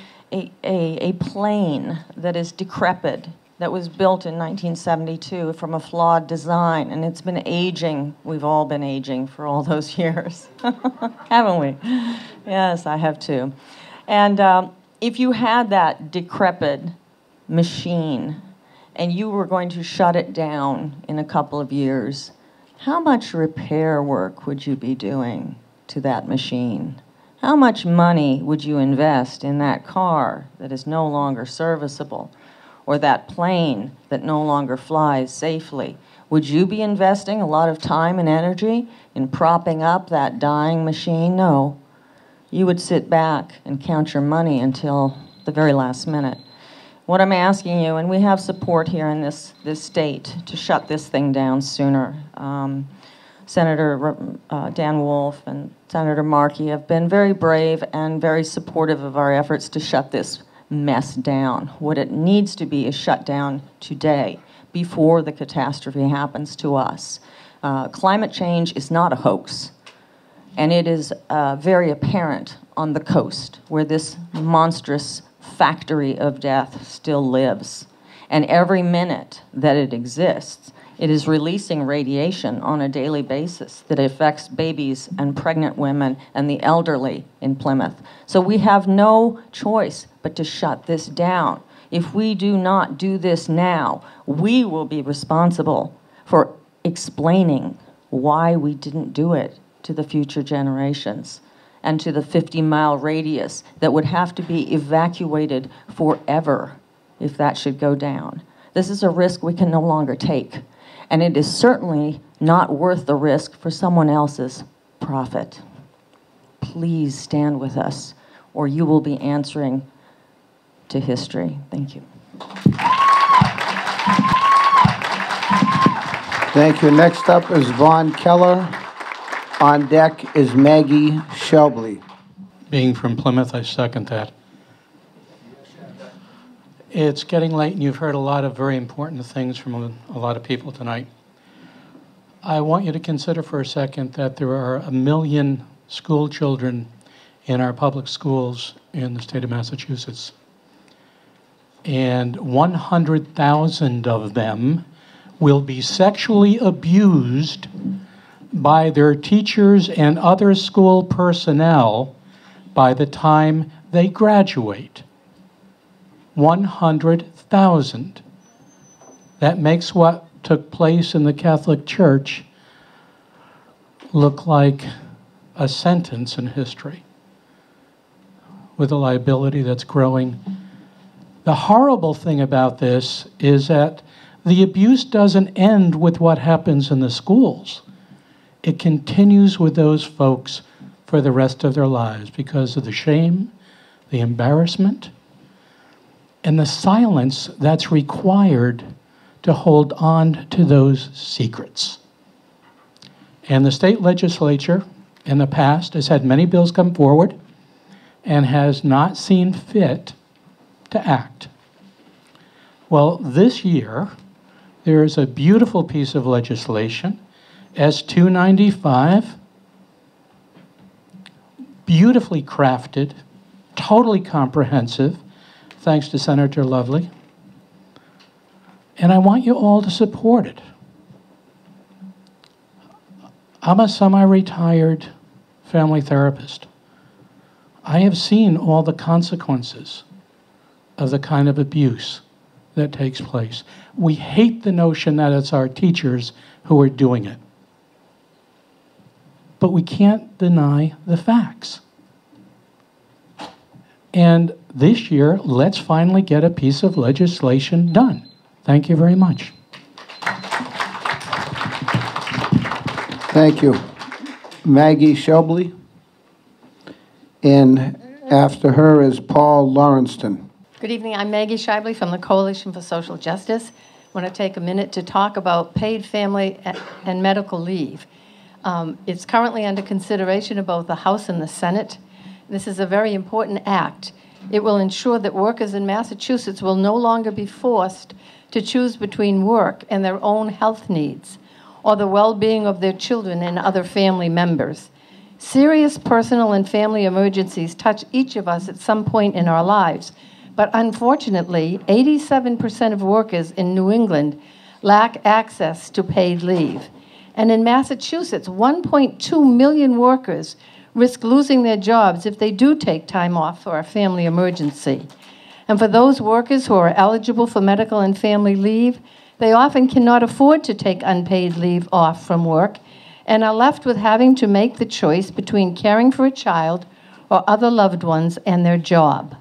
plane that is decrepit, that was built in 1972 from a flawed design, and it's been aging. We've all been aging for all those years, haven't we? Yes, I have too. And if you had that decrepit machine and you were going to shut it down in a couple of years, how much repair work would you be doing to that machine? How much money would you invest in that car that is no longer serviceable? Or that plane that no longer flies safely? Would you be investing a lot of time and energy in propping up that dying machine? No. You would sit back and count your money until the very last minute. What I'm asking you, and we have support here in this state to shut this thing down sooner. Senator Dan Wolf and Senator Markey have been very brave and very supportive of our efforts to shut this mess down. What it needs to be is shut down today, before the catastrophe happens to us. Climate change is not a hoax, and it is very apparent on the coast, where this monstrous factory of death still lives. And every minute that it exists, it is releasing radiation on a daily basis that affects babies and pregnant women and the elderly in Plymouth. So we have no choice but to shut this down. If we do not do this now, we will be responsible for explaining why we didn't do it to the future generations and to the 50-mile radius that would have to be evacuated forever if that should go down. This is a risk we can no longer take. And it is certainly not worth the risk for someone else's profit. Please stand with us, or you will be answering to history. Thank you. Thank you. Next up is Vaughn Keller. On deck is Maggie Shelby. Being from Plymouth, I second that. It's getting late, and you've heard a lot of very important things from a lot of people tonight. I want you to consider for a second that there are 1 million school children in our public schools in the state of Massachusetts. And 100,000 of them will be sexually abused by their teachers and other school personnel by the time they graduate. 100,000. That makes what took place in the Catholic Church look like a sentence in history, with a liability that's growing. The horrible thing about this is that the abuse doesn't end with what happens in the schools. It continues with those folks for the rest of their lives because of the shame, the embarrassment, and the silence that's required to hold on to those secrets. And the state legislature in the past has had many bills come forward and has not seen fit to act. Well, this year, there is a beautiful piece of legislation, S-295, beautifully crafted, totally comprehensive, thanks to Senator Lovely. And I want you all to support it. I'm a semi-retired family therapist. I have seen all the consequences of the kind of abuse that takes place. We hate the notion that it's our teachers who are doing it. But we can't deny the facts. And this year, let's finally get a piece of legislation done. Thank you very much. Thank you. Maggie Shelby. And after her is Paul Lawrenston. Good evening. I'm Maggie Shibley from the Coalition for Social Justice. I want to take a minute to talk about paid family and medical leave. It's currently under consideration in both the House and the Senate. This is a very important act. It will ensure that workers in Massachusetts will no longer be forced to choose between work and their own health needs or the well-being of their children and other family members. Serious personal and family emergencies touch each of us at some point in our lives, but unfortunately, 87% of workers in New England lack access to paid leave. And in Massachusetts, 1.2 million workers risk losing their jobs if they do take time off for a family emergency. And for those workers who are eligible for medical and family leave, they often cannot afford to take unpaid leave off from work and are left with having to make the choice between caring for a child or other loved ones and their job.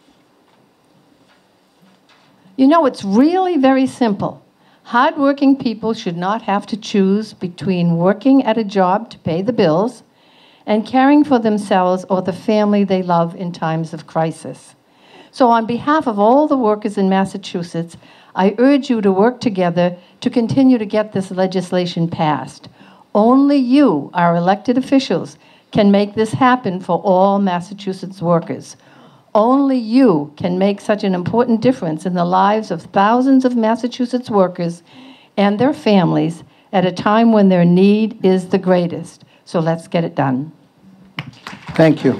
You know, it's really very simple. Hardworking people should not have to choose between working at a job to pay the bills and caring for themselves or the family they love in times of crisis. So on behalf of all the workers in Massachusetts, I urge you to work together to continue to get this legislation passed. Only you, our elected officials, can make this happen for all Massachusetts workers. Only you can make such an important difference in the lives of thousands of Massachusetts workers and their families at a time when their need is the greatest. So let's get it done. Thank you.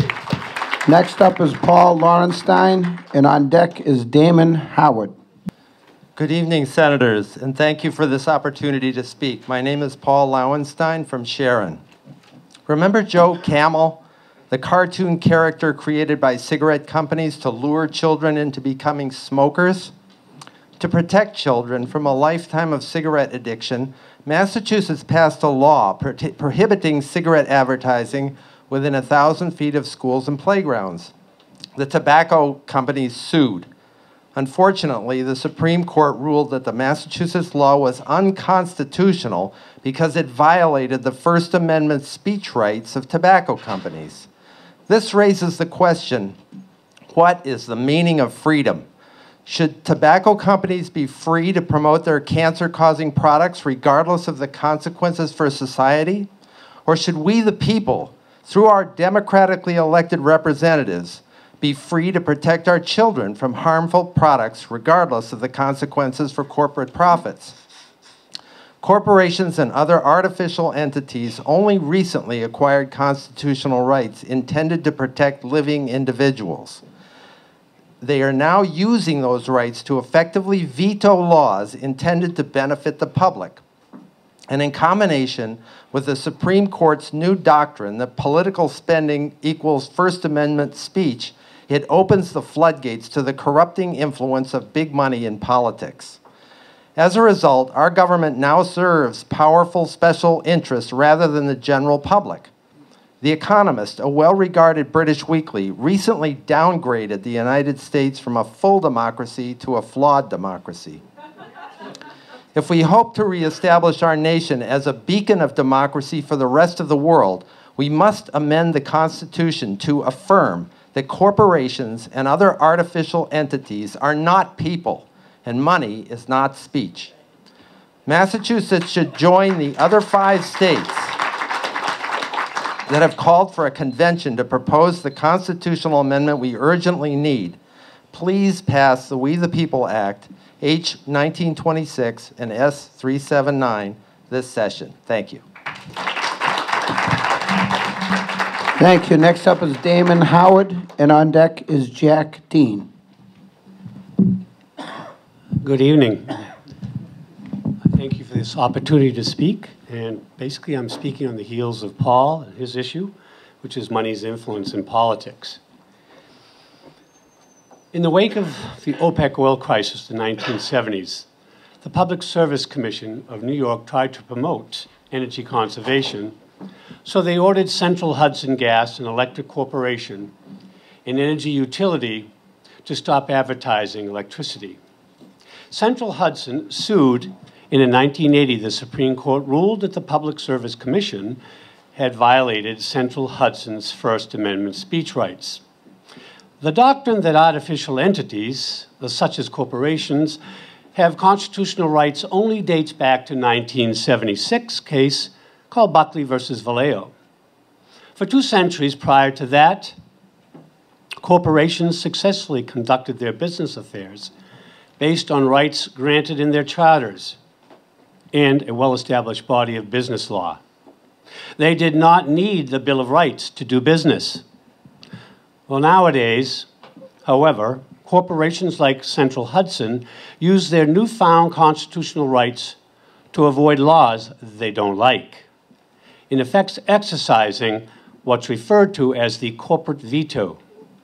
Next up is Paul Lawrenstein, and on deck is Damon Howard. Good evening, Senators, and thank you for this opportunity to speak. My name is Paul Lowenstein from Sharon. Remember Joe Camel, the cartoon character created by cigarette companies to lure children into becoming smokers? To protect children from a lifetime of cigarette addiction, Massachusetts passed a law prohibiting cigarette advertising within 1,000 feet of schools and playgrounds. The tobacco companies sued. Unfortunately, the Supreme Court ruled that the Massachusetts law was unconstitutional because it violated the First Amendment speech rights of tobacco companies. This raises the question, what is the meaning of freedom? Should tobacco companies be free to promote their cancer-causing products regardless of the consequences for society? Or should we, the people, through our democratically elected representatives, be free to protect our children from harmful products regardless of the consequences for corporate profits? Corporations and other artificial entities only recently acquired constitutional rights intended to protect living individuals. They are now using those rights to effectively veto laws intended to benefit the public. And in combination with the Supreme Court's new doctrine that political spending equals First Amendment speech, it opens the floodgates to the corrupting influence of big money in politics. As a result, our government now serves powerful special interests rather than the general public. The Economist, a well-regarded British weekly, recently downgraded the United States from a full democracy to a flawed democracy. If we hope to reestablish our nation as a beacon of democracy for the rest of the world, we must amend the Constitution to affirm that corporations and other artificial entities are not people, and money is not speech. Massachusetts should join the other 5 states that have called for a convention to propose the constitutional amendment we urgently need. Please pass the We the People Act, H. 1926 and S. 379 this session. Thank you. Thank you. Next up is Damon Howard, and on deck is Jack Dean. Good evening. Thank you for this opportunity to speak. And basically, I'm speaking on the heels of Paul and his issue, which is money's influence in politics. In the wake of the OPEC oil crisis in the 1970s, the Public Service Commission of New York tried to promote energy conservation, so they ordered Central Hudson Gas, an electric corporation, an energy utility, to stop advertising electricity. Central Hudson sued, and in 1980, the Supreme Court ruled that the Public Service Commission had violated Central Hudson's First Amendment speech rights. The doctrine that artificial entities, such as corporations, have constitutional rights only dates back to 1976 case called Buckley versus Vallejo. For 2 centuries prior to that, corporations successfully conducted their business affairs based on rights granted in their charters and a well-established body of business law. They did not need the Bill of Rights to do business. Well, nowadays, however, corporations like Central Hudson use their newfound constitutional rights to avoid laws they don't like, in effect exercising what's referred to as the corporate veto.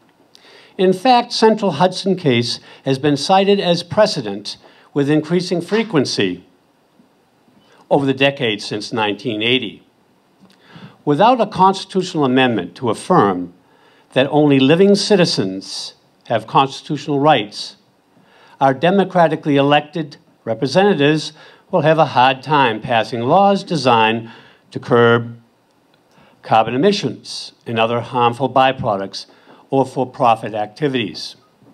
In fact, Central Hudson case has been cited as precedent with increasing frequency over the decades since 1980. Without a constitutional amendment to affirm that only living citizens have constitutional rights, our democratically elected representatives will have a hard time passing laws designed to curb carbon emissions and other harmful byproducts or for-profit activities.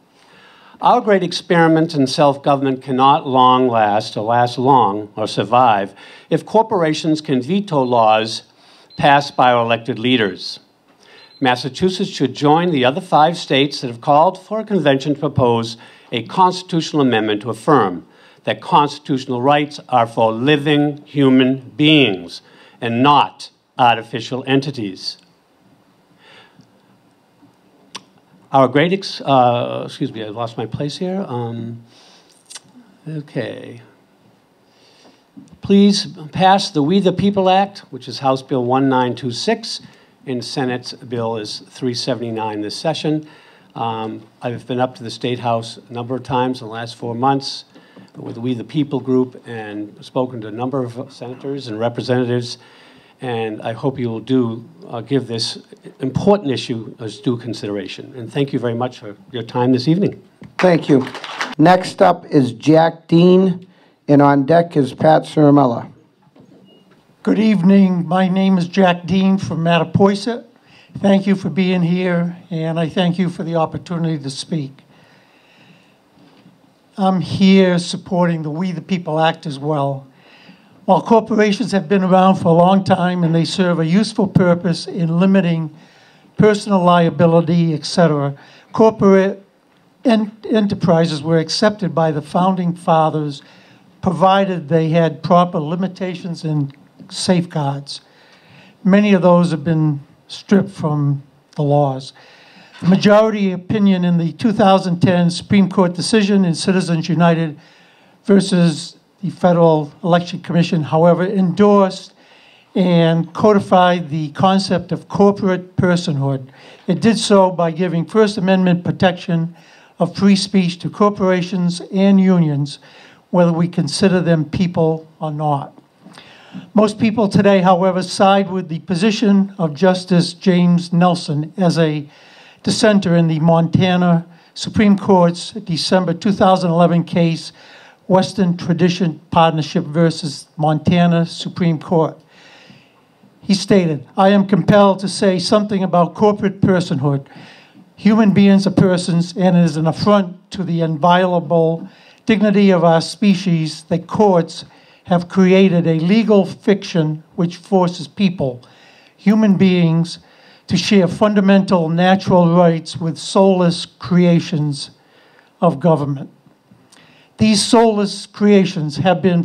Our great experiment in self-government cannot last long or survive if corporations can veto laws passed by our elected leaders. Massachusetts should join the other 5 states that have called for a convention to propose a constitutional amendment to affirm that constitutional rights are for living human beings and not artificial entities. Our great, excuse me, I lost my place here. Okay. Please pass the We the People Act, which is House Bill 1926, and Senate's bill is 379 this session. I've been up to the State House a number of times in the last 4 months with the We the People group and spoken to a number of senators and representatives, and I hope you will give this important issue as due consideration. And thank you very much for your time this evening. Thank you. Next up is Jack Dean, and on deck is Pat Ciramella. Good evening. My name is Jack Dean from Mattapoisett. Thank you for being here, and I thank you for the opportunity to speak. I'm here supporting the We the People Act as well. While corporations have been around for a long time and they serve a useful purpose in limiting personal liability, etc., corporate enterprises were accepted by the founding fathers provided they had proper limitations and safeguards. Many of those have been stripped from the laws. The majority opinion in the 2010 Supreme Court decision in Citizens United versus the Federal Election Commission, however, endorsed and codified the concept of corporate personhood. It did so by giving First Amendment protection of free speech to corporations and unions, whether we consider them people or not. Most people today, however, side with the position of Justice James Nelson as a dissenter in the Montana Supreme Court's December 2011 case, Western Tradition Partnership versus Montana Supreme Court. He stated, "I am compelled to say something about corporate personhood. Human beings are persons, and it is an affront to the inviolable dignity of our species that courts have created a legal fiction which forces people, human beings, to share fundamental natural rights with soulless creations of government. These soulless creations have been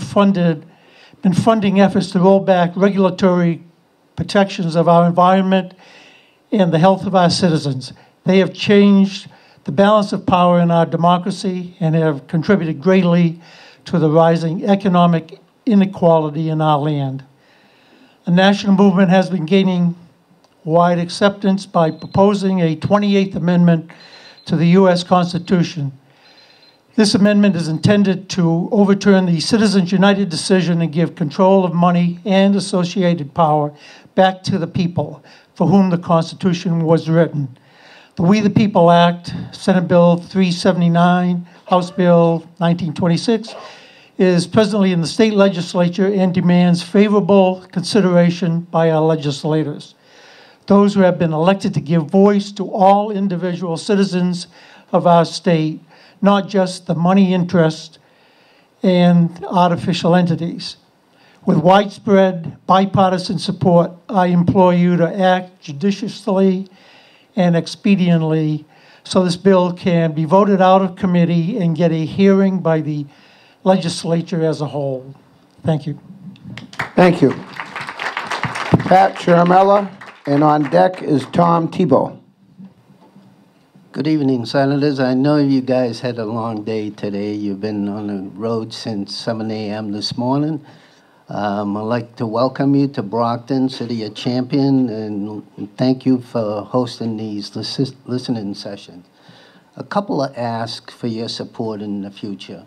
funding efforts to roll back regulatory protections of our environment and the health of our citizens. They have changed the balance of power in our democracy and have contributed greatly to the rising economic inequality in our land. A national movement has been gaining wide acceptance by proposing a 28th Amendment to the U.S. Constitution. This amendment is intended to overturn the Citizens United decision and give control of money and associated power back to the people for whom the Constitution was written. The We the People Act, Senate Bill 379, House Bill 1926, is presently in the state legislature and demands favorable consideration by our legislators, those who have been elected to give voice to all individual citizens of our state, not just the money interest and artificial entities. With widespread bipartisan support, I implore you to act judiciously and expediently so this bill can be voted out of committee and get a hearing by the legislature as a whole. Thank you. Thank you. Pat Chiramella, and on deck is Tom Tebow. Good evening, Senators. I know you guys had a long day today. You've been on the road since 7 a.m. this morning. I'd like to welcome you to Brockton, City of Champion, and thank you for hosting these listening sessions. A couple of asks for your support in the future.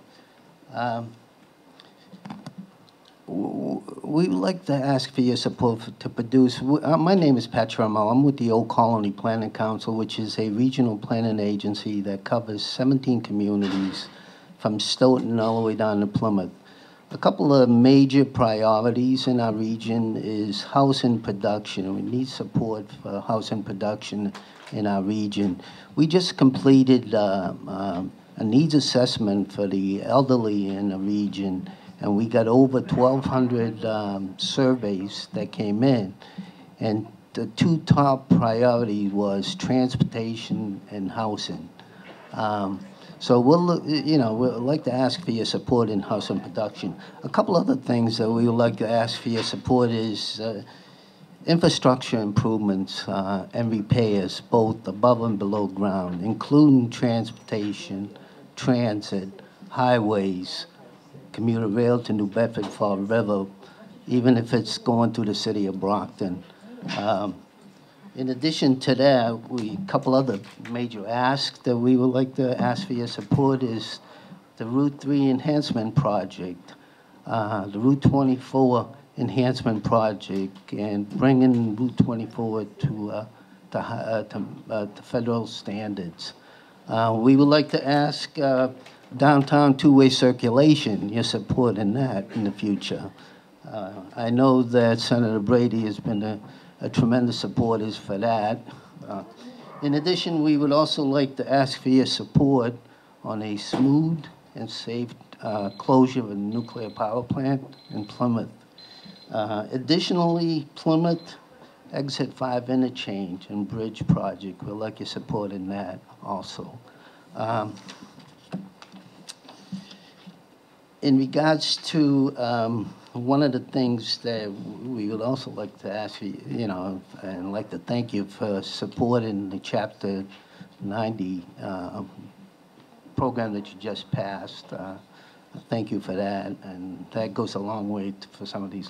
We would like to ask for your support to produce. My name is Pat Chiramella. I'm with the Old Colony Planning Council, which is a regional planning agency that covers 17 communities from Stoughton all the way down to Plymouth. A couple of major priorities in our region is housing production. We need support for housing production in our region. We just completed a needs assessment for the elderly in the region, and we got over 1,200 surveys that came in. And the two top priorities was transportation and housing. So we'd like to ask for your support in housing production. A couple other things that we would like to ask for your support is infrastructure improvements and repairs, both above and below ground, including transportation, transit, highways, commuter rail to New Bedford Fall River, even if it's going through the city of Brockton. In addition to that, a couple other major asks that we would like to ask for your support is the Route 3 Enhancement Project, the Route 24 Enhancement Project, and bringing Route 24 to federal standards. We would like to ask downtown two-way circulation, your support in that in the future. I know that Senator Brady has been a tremendous supporter for that. In addition, we would also like to ask for your support on a smooth and safe closure of a nuclear power plant in Plymouth. Additionally, Plymouth Exit 5 Interchange and Bridge Project, we'd like your support in that also. In regards to one of the things that we would also like to ask you, and like to thank you for supporting the Chapter 90 program that you just passed. Thank you for that, and that goes a long way for some of these.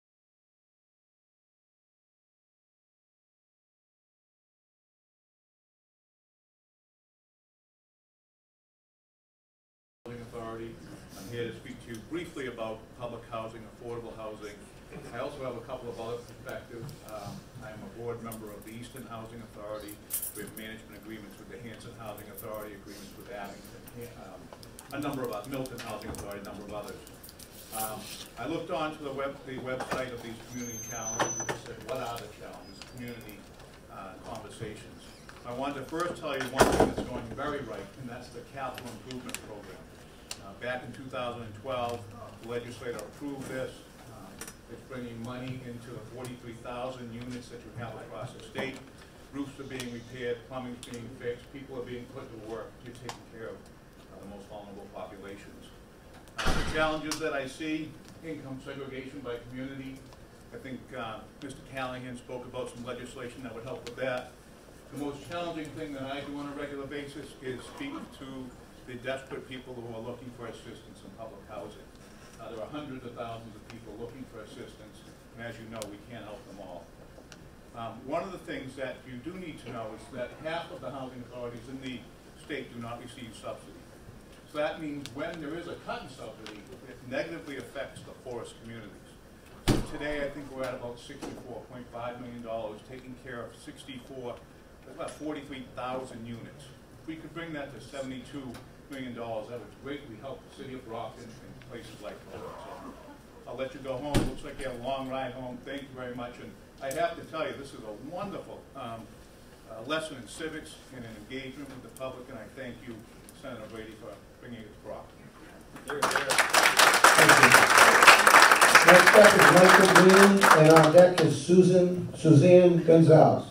Authority. I'm here to speak to you briefly about public housing, affordable housing. I also have a couple of other perspectives. I'm a board member of the Easton Housing Authority. We have management agreements with the Hanson Housing Authority, agreements with Abington, a number of us, Milton Housing Authority, a number of others. I looked onto the website of these community challenges and said, what are the challenges? Community conversations. I wanted to first tell you one thing that's going very right, and that's the capital improvement program. Back in 2012, the legislature approved this. It's bringing money into the 43,000 units that you have across the state. Roofs are being repaired, plumbing's being fixed, people are being put to work. You're taking care of the most vulnerable populations. The challenges that I see, income segregation by community, I think Mr. Callahan spoke about some legislation that would help with that. The most challenging thing that I do on a regular basis is speak to the desperate people who are looking for assistance in public housing. There are hundreds of thousands of people looking for assistance, and as you know, we can't help them all. One of the things that you do need to know is that half of the housing authorities in the state do not receive subsidy. So that means when there is a cut in subsidy, it negatively affects the poorest communities. So today, I think we're at about $64.5 million, taking care of 43,000 units. If we could bring that to $72 million, that would greatly help the city of Brockton and places like that. So I'll let you go home. Looks like you have a long ride home. Thank you very much. And I have to tell you, this is a wonderful lesson in civics and in engagement with the public, and I thank you, Senator Brady, for bringing it to Brockton. Next up is Michael Green, and on deck is Suzanne Gonzalez.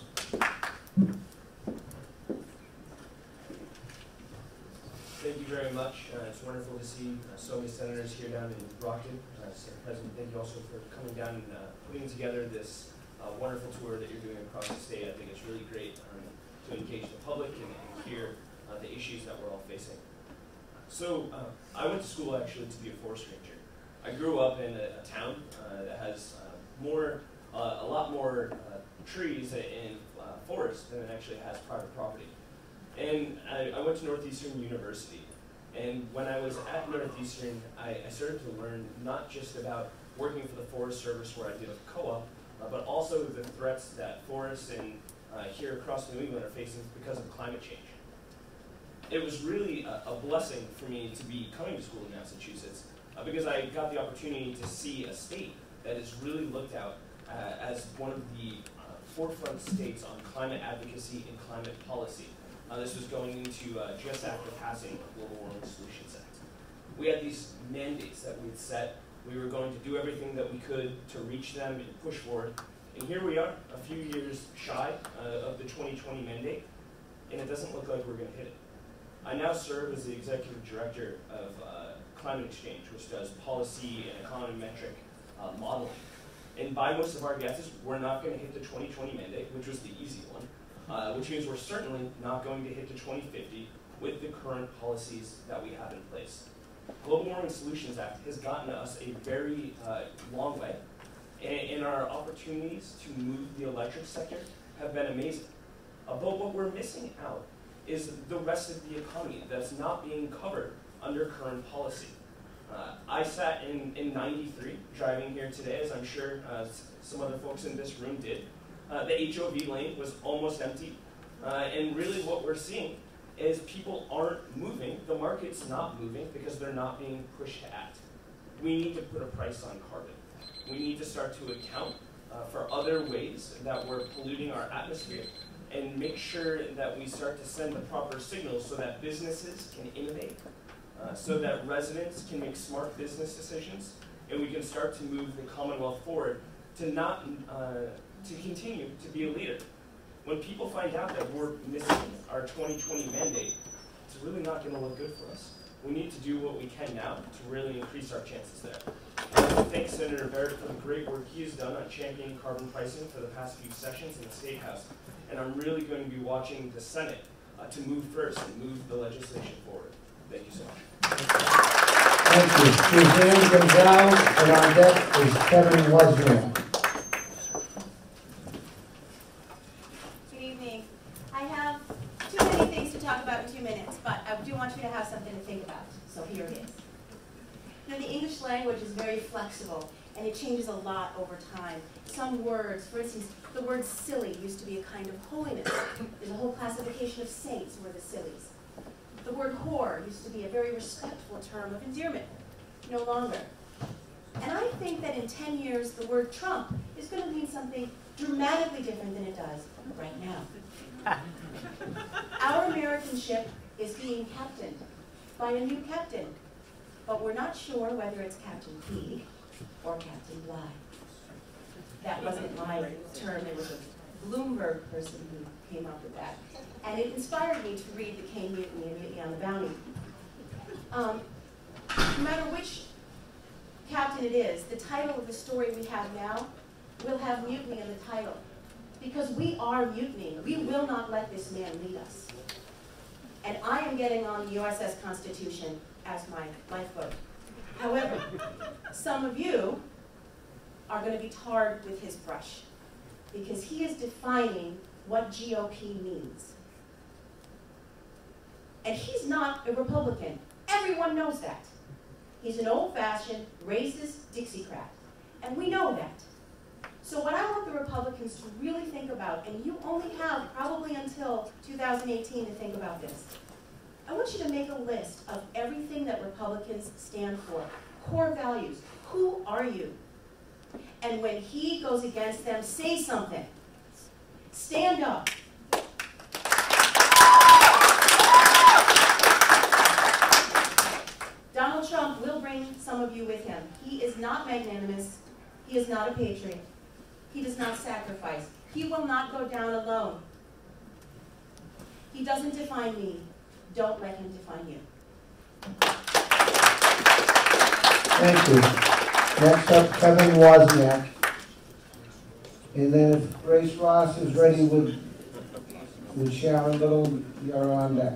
Thank you very much. It's wonderful to see so many senators here down in Brockton. Mr. President, thank you also for coming down and putting together this wonderful tour that you're doing across the state. I think it's really great to engage the public and hear the issues that we're all facing. So I went to school actually to be a forest ranger. I grew up in a town that has a lot more trees and forests than it actually has private property. And I went to Northeastern University. And when I was at Northeastern, I started to learn not just about working for the Forest Service where I did a co-op, but also the threats that forests and here across New England are facing because of climate change. It was really a blessing for me to be coming to school in Massachusetts because I got the opportunity to see a state that is really looked at as one of the forefront states on climate advocacy and climate policy. This was going into just after passing the Global Warming Solutions Act. We had these mandates that we had set. We were going to do everything that we could to reach them and push forward. And here we are, a few years shy of the 2020 mandate, and it doesn't look like we're going to hit it. I now serve as the executive director of Climate Exchange, which does policy and econometric modeling. And by most of our guesses, we're not going to hit the 2020 mandate, which was the easy one, which means we're certainly not going to hit the 2050 with the current policies that we have in place. Global Warming Solutions Act has gotten us a very long way, and our opportunities to move the electric sector have been amazing. But what we're missing out is the rest of the economy that's not being covered under current policy. I sat in 93 driving here today, as I'm sure some other folks in this room did. The HOV lane was almost empty, and really what we're seeing is people aren't moving, the market's not moving because they're not being pushed to act. We need to put a price on carbon. We need to start to account for other ways that we're polluting our atmosphere and make sure that we start to send the proper signals so that businesses can innovate, so that residents can make smart business decisions, and we can start to move the Commonwealth forward to not to continue to be a leader. When people find out that we're missing our 2020 mandate, it's really not going to look good for us. We need to do what we can now to really increase our chances there. I want to thank Senator Barrett for the great work he has done on championing carbon pricing for the past few sessions in the State House. And I'm really going to be watching the Senate to move first and move the legislation forward. Thank you so much. Thank you. Suzanne Gonzalez, and on deck is Kevin Wozniak. Good evening. I have too many things to talk about in 2 minutes, but I do want you to have something to think about. So here it is. You know, the English language is very flexible, and it changes a lot over time. Some words, for instance, the word silly used to be a kind of holiness. There's a whole classification of saints who are the sillies. The word whore used to be a very respectful term of endearment. No longer. And I think that in 10 years, the word Trump is going to mean something dramatically different than it does right now. Our American ship is being captained by a new captain, but we're not sure whether it's Captain Pig or Captain Bligh. That wasn't my term, it was a Bloomberg person who came up with that. And it inspired me to read The Caine Mutiny and Mutiny on the Bounty. No matter which captain it is, the title of the story we have now will have mutiny in the title. Because we are mutinying. We will not let this man lead us. And I am getting on the USS Constitution as my lifeboat. However, some of you are going to be tarred with his brush because he is defining what GOP means. And he's not a Republican. Everyone knows that. He's an old-fashioned, racist Dixiecrat. And we know that. So what I want the Republicans to really think about, and you only have probably until 2018 to think about this, I want you to make a list of everything that Republicans stand for. Core values. Who are you? And when he goes against them, say something. Stand up. Donald Trump will bring some of you with him. He is not magnanimous. He is not a patriot. He does not sacrifice. He will not go down alone. He doesn't define me. Don't let him define you. Thank you. Next up, Kevin Wozniak. And then if Grace Ross is ready with Sharon Little, you're on deck.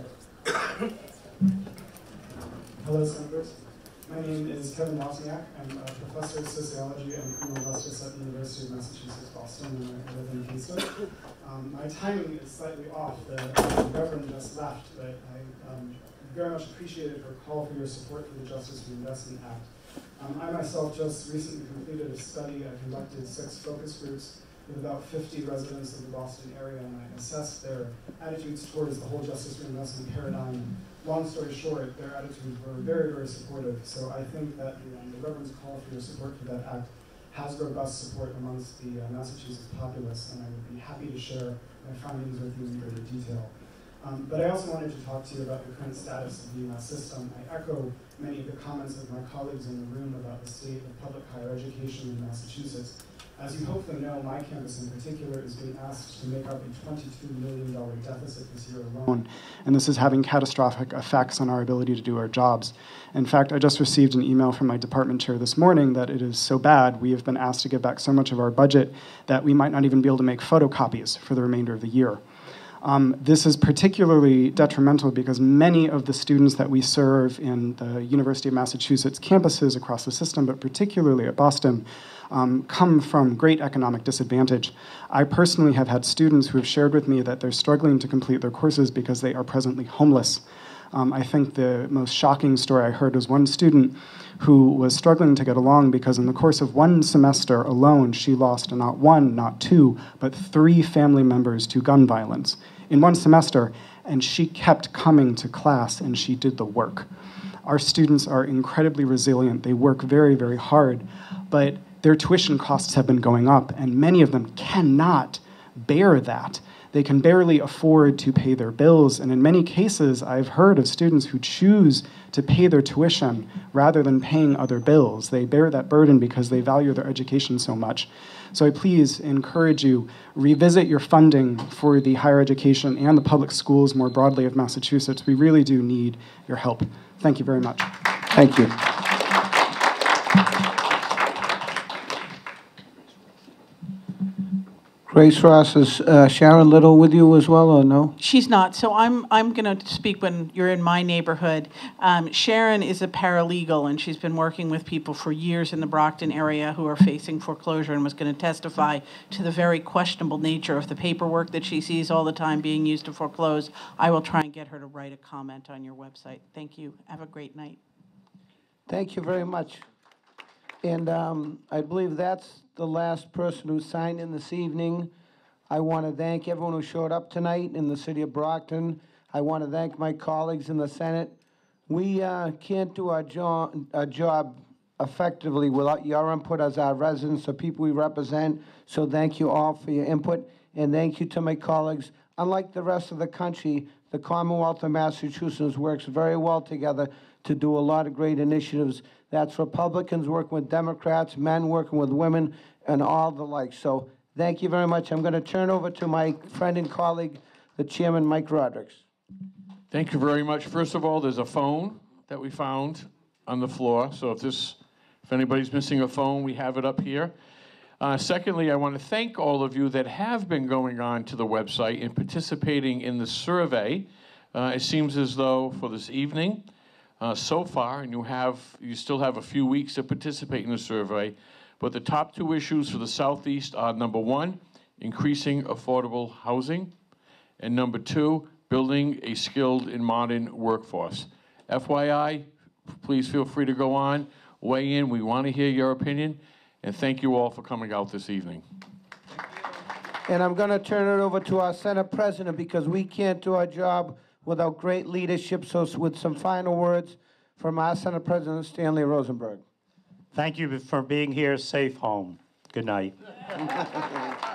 Hello, Senators. My name is Kevin Wozniak. I'm a professor of sociology and criminal justice at the University of Massachusetts, Boston, and I live in Kingston. My timing is slightly off. The Reverend just left, but I very much appreciated her call for your support for the Justice Reinvestment Act. I myself just recently completed a study. I conducted 6 focus groups with about 50 residents of the Boston area, and I assessed their attitudes towards the whole justice reinvestment paradigm. Long story short, their attitudes were very, very supportive. So I think that the Reverend's call for your support for that act has robust support amongst the Massachusetts populace, and I would be happy to share my findings with you in greater detail. But I also wanted to talk to you about the current status of the UMass system. I echo many of the comments of my colleagues in the room about the state of public higher education in Massachusetts. As you hopefully know, my campus in particular is being asked to make up a $22 million deficit this year alone. And this is having catastrophic effects on our ability to do our jobs. In fact, I just received an email from my department chair this morning that it is so bad, we have been asked to give back so much of our budget that we might not even be able to make photocopies for the remainder of the year. This is particularly detrimental because many of the students that we serve in the University of Massachusetts campuses across the system, but particularly at Boston, come from great economic disadvantage. I personally have had students who have shared with me that they're struggling to complete their courses because they are presently homeless. I think the most shocking story I heard was one student who was struggling to get along because in the course of one semester alone, she lost not 1, not 2, but 3 family members to gun violence in one semester, and she kept coming to class and she did the work. Our students are incredibly resilient. They work very, very hard, but their tuition costs have been going up, and many of them cannot bear that. They can barely afford to pay their bills, and in many cases, I've heard of students who choose to pay their tuition rather than paying other bills. They bear that burden because they value their education so much. So I please encourage you, revisit your funding for the higher education and the public schools more broadly of Massachusetts. We really do need your help. Thank you very much. Thank you. Grace Ross, is Sharon Little with you as well, or no? She's not, so I'm going to speak when you're in my neighborhood. Sharon is a paralegal, and she's been working with people for years in the Brockton area who are facing foreclosure, and was going to testify to the very questionable nature of the paperwork that she sees all the time being used to foreclose. I will try and get her to write a comment on your website. Thank you. Have a great night. Thank you very much. And I believe that's the last person who signed in this evening. I want to thank everyone who showed up tonight in the city of Brockton. I want to thank my colleagues in the Senate. We can't do our job effectively without your input as our residents, the people we represent. So thank you all for your input, and thank you to my colleagues. Unlike the rest of the country, the Commonwealth of Massachusetts works very well together to do a lot of great initiatives. That's Republicans working with Democrats, men working with women, and all the like. So thank you very much. I'm going to turn over to my friend and colleague, the Chairman, Mike Rodrigues. Thank you very much. First of all, there's a phone that we found on the floor. So if anybody's missing a phone, we have it up here. Secondly, I want to thank all of you that have been going on to the website and participating in the survey. It seems as though for this evening, so far, and you still have a few weeks to participate in the survey, but the top two issues for the Southeast are, number one, increasing affordable housing, and number two, building a skilled and modern workforce. FYI, please feel free to go on, weigh in. We want to hear your opinion, and thank you all for coming out this evening. And I'm going to turn it over to our Senate President because we can't do our job without great leadership. So with some final words from our Senate President, Stanley Rosenberg. Thank you for being here. Safe home. Good night.